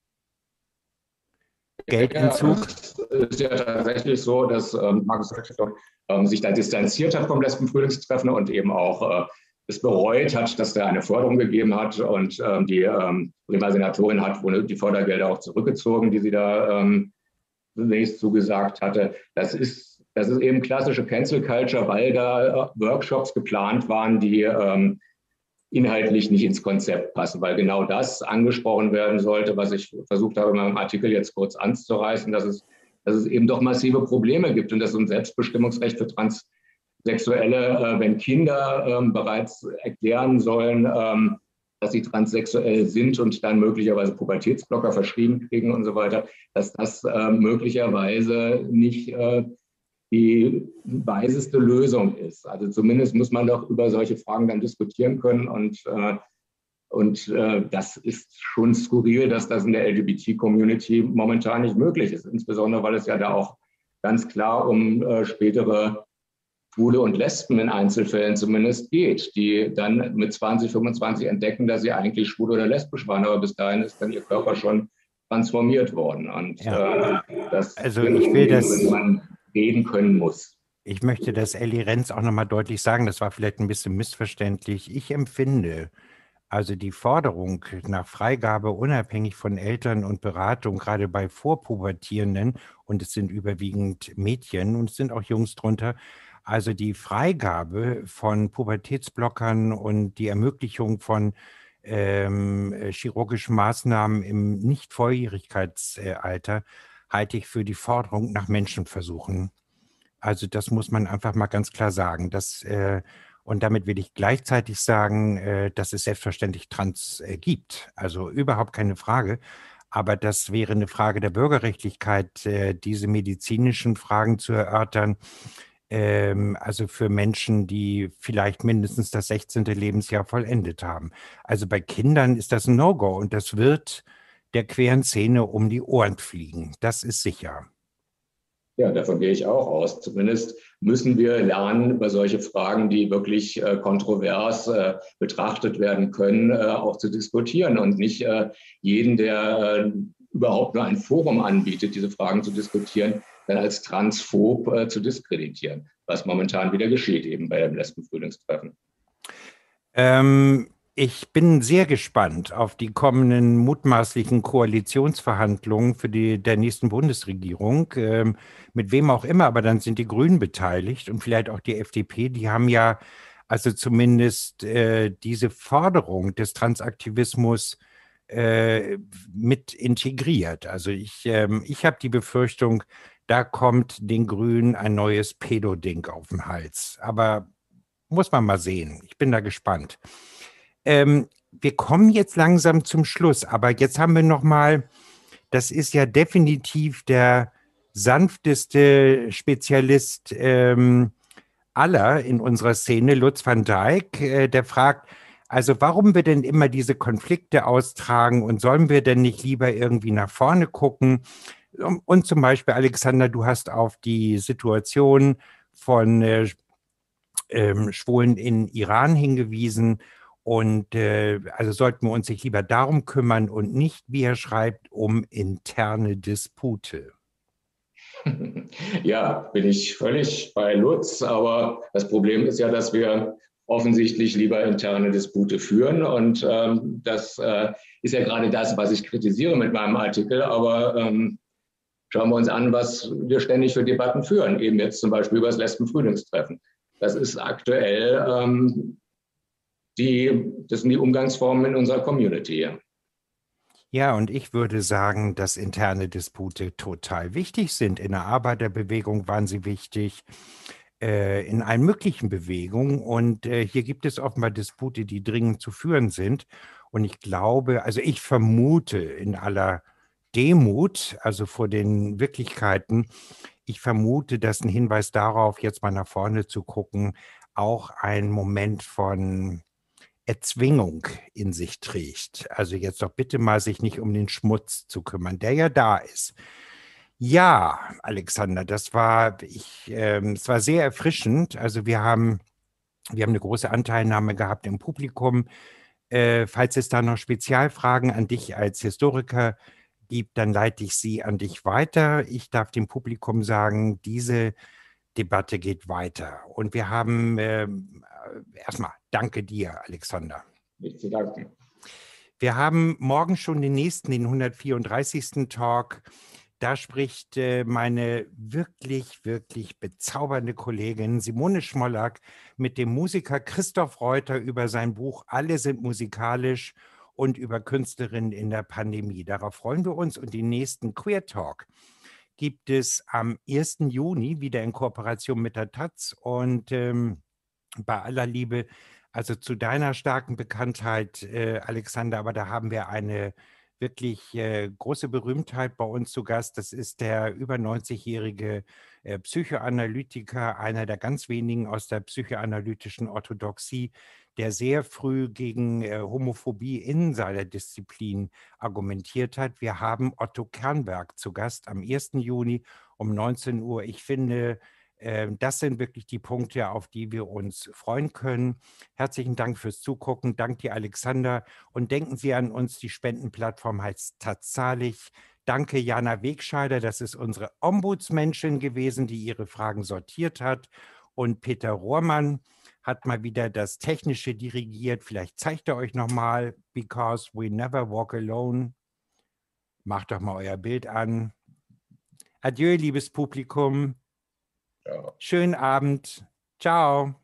Geldentzug? Ja, es ist ja tatsächlich so, dass ähm, Markus Hirschfeld ähm, sich da distanziert hat vom Lesben-Frühlingstreffen und eben auch äh, es bereut hat, dass da eine Förderung gegeben hat, und ähm, die ähm, Bremer Senatorin hat wohl die Fördergelder auch zurückgezogen, die sie da ähm, zunächst zugesagt hatte. Das ist, das ist eben klassische Cancel Culture, weil da äh, Workshops geplant waren, die ähm, inhaltlich nicht ins Konzept passen, weil genau das angesprochen werden sollte, was ich versucht habe, in meinem Artikel jetzt kurz anzureißen, dass es, dass es eben doch massive Probleme gibt und dass so ein Selbstbestimmungsrecht für Transsexuelle, äh, wenn Kinder ähm, bereits erklären sollen, ähm, dass sie transsexuell sind und dann möglicherweise Pubertätsblocker verschrieben kriegen und so weiter, dass das äh, möglicherweise nicht äh, die weiseste Lösung ist. Also zumindest muss man doch über solche Fragen dann diskutieren können. Und, äh, und äh, das ist schon skurril, dass das in der L G B T-Community momentan nicht möglich ist. Insbesondere, weil es ja da auch ganz klar um äh, spätere Schwule und Lesben in Einzelfällen zumindest geht, die dann mit zwanzig, fünfundzwanzig entdecken, dass sie eigentlich schwul oder lesbisch waren. Aber bis dahin ist dann ihr Körper schon transformiert worden. Und ja. äh, das also ich will das... man reden können muss. Ich möchte das Elli Renz auch nochmal deutlich sagen, das war vielleicht ein bisschen missverständlich. Ich empfinde also die Forderung nach Freigabe unabhängig von Eltern und Beratung, gerade bei Vorpubertierenden, und es sind überwiegend Mädchen und es sind auch Jungs drunter, also die Freigabe von Pubertätsblockern und die Ermöglichung von ähm, chirurgischen Maßnahmen im Nicht-Volljährigkeitsalter halte ich für die Forderung nach Menschenversuchen. Also das muss man einfach mal ganz klar sagen. Das, äh, und damit will ich gleichzeitig sagen, äh, dass es selbstverständlich Trans äh, gibt. Also überhaupt keine Frage. Aber das wäre eine Frage der Bürgerrechtlichkeit, äh, diese medizinischen Fragen zu erörtern. Ähm, also für Menschen, die vielleicht mindestens das sechzehnte Lebensjahr vollendet haben. Also bei Kindern ist das ein No-Go und das wird der queeren Szene um die Ohren fliegen. Das ist sicher. Ja, davon gehe ich auch aus. Zumindest müssen wir lernen, über solche Fragen, die wirklich äh, kontrovers äh, betrachtet werden können, äh, auch zu diskutieren und nicht äh, jeden, der äh, überhaupt nur ein Forum anbietet, diese Fragen zu diskutieren, dann als transphob äh, zu diskreditieren, was momentan wieder geschieht, eben bei dem Lesben-Frühlingstreffen. Ähm, Ich bin sehr gespannt auf die kommenden mutmaßlichen Koalitionsverhandlungen für die der nächsten Bundesregierung, ähm, mit wem auch immer, aber dann sind die Grünen beteiligt und vielleicht auch die F D P. Die haben ja also zumindest äh, diese Forderung des Transaktivismus äh, mit integriert. Also ich, ähm, ich habe die Befürchtung, da kommt den Grünen ein neues Pedo-Ding auf den Hals. Aber muss man mal sehen. Ich bin da gespannt. Ähm, wir kommen jetzt langsam zum Schluss, aber jetzt haben wir noch mal, das ist ja definitiv der sanfteste Spezialist ähm, aller in unserer Szene, Lutz van Dijk, äh, der fragt, Also warum wir denn immer diese Konflikte austragen und sollen wir denn nicht lieber irgendwie nach vorne gucken? Und zum Beispiel, Alexander, du hast auf die Situation von äh, ähm, Schwulen in Iran hingewiesen. Und äh, also sollten wir uns sich lieber darum kümmern und nicht, wie er schreibt, um interne Dispute. Ja, bin ich völlig bei Lutz, aber das Problem ist ja, dass wir offensichtlich lieber interne Dispute führen und ähm, das äh, ist ja gerade das, was ich kritisiere mit meinem Artikel, aber ähm, schauen wir uns an, was wir ständig für Debatten führen, eben jetzt zum Beispiel über das Lesben-Frühlingstreffen. Das ist aktuell ähm, die, das sind die Umgangsformen in unserer Community. Ja, und ich würde sagen, dass interne Dispute total wichtig sind. In der Arbeiterbewegung waren sie wichtig, äh, in allen möglichen Bewegungen. Und äh, hier gibt es offenbar Dispute, die dringend zu führen sind. Und ich glaube, also ich vermute in aller Demut, also vor den Wirklichkeiten, ich vermute, dass ein Hinweis darauf, jetzt mal nach vorne zu gucken, auch ein Moment von Erzwingung in sich trägt. Also jetzt doch bitte mal sich nicht um den Schmutz zu kümmern, der ja da ist. Ja, Alexander, das war, ich, ähm, es war sehr erfrischend. Also wir haben, wir haben eine große Anteilnahme gehabt im Publikum. Äh, falls es da noch Spezialfragen an dich als Historiker gibt, dann leite ich sie an dich weiter. Ich darf dem Publikum sagen, diese Debatte geht weiter. Und wir haben ähm, erstmal danke dir, Alexander. Nicht zu danken. Wir haben morgen schon den nächsten, den hundertvierunddreißigsten Talk. Da spricht äh, meine wirklich, wirklich bezaubernde Kollegin Simone Schmollack mit dem Musiker Christoph Reuter über sein Buch Alle sind musikalisch und über Künstlerinnen in der Pandemie. Darauf freuen wir uns. Und den nächsten Queer Talk gibt es am ersten Juni wieder in Kooperation mit der Taz. Und ähm, bei aller Liebe, also zu deiner starken Bekanntheit, äh, Alexander, aber da haben wir eine wirklich äh, große Berühmtheit bei uns zu Gast. Das ist der über neunzigjährige äh, Psychoanalytiker, einer der ganz wenigen aus der psychoanalytischen Orthodoxie, der sehr früh gegen äh, Homophobie in seiner Disziplin argumentiert hat. Wir haben Otto Kernberg zu Gast am ersten Juni um neunzehn Uhr. Ich finde, das sind wirklich die Punkte, auf die wir uns freuen können. Herzlichen Dank fürs Zugucken. Dank dir, Alexander. Und denken Sie an uns, die Spendenplattform heißt Tatsalig. Danke, Jana Wegscheider. Das ist unsere Ombudsmenschin gewesen, die ihre Fragen sortiert hat. Und Peter Rohrmann hat mal wieder das Technische dirigiert. Vielleicht zeigt er euch nochmal, because we never walk alone. Macht doch mal euer Bild an. Adieu, liebes Publikum. Ja. Schönen Abend. Ciao.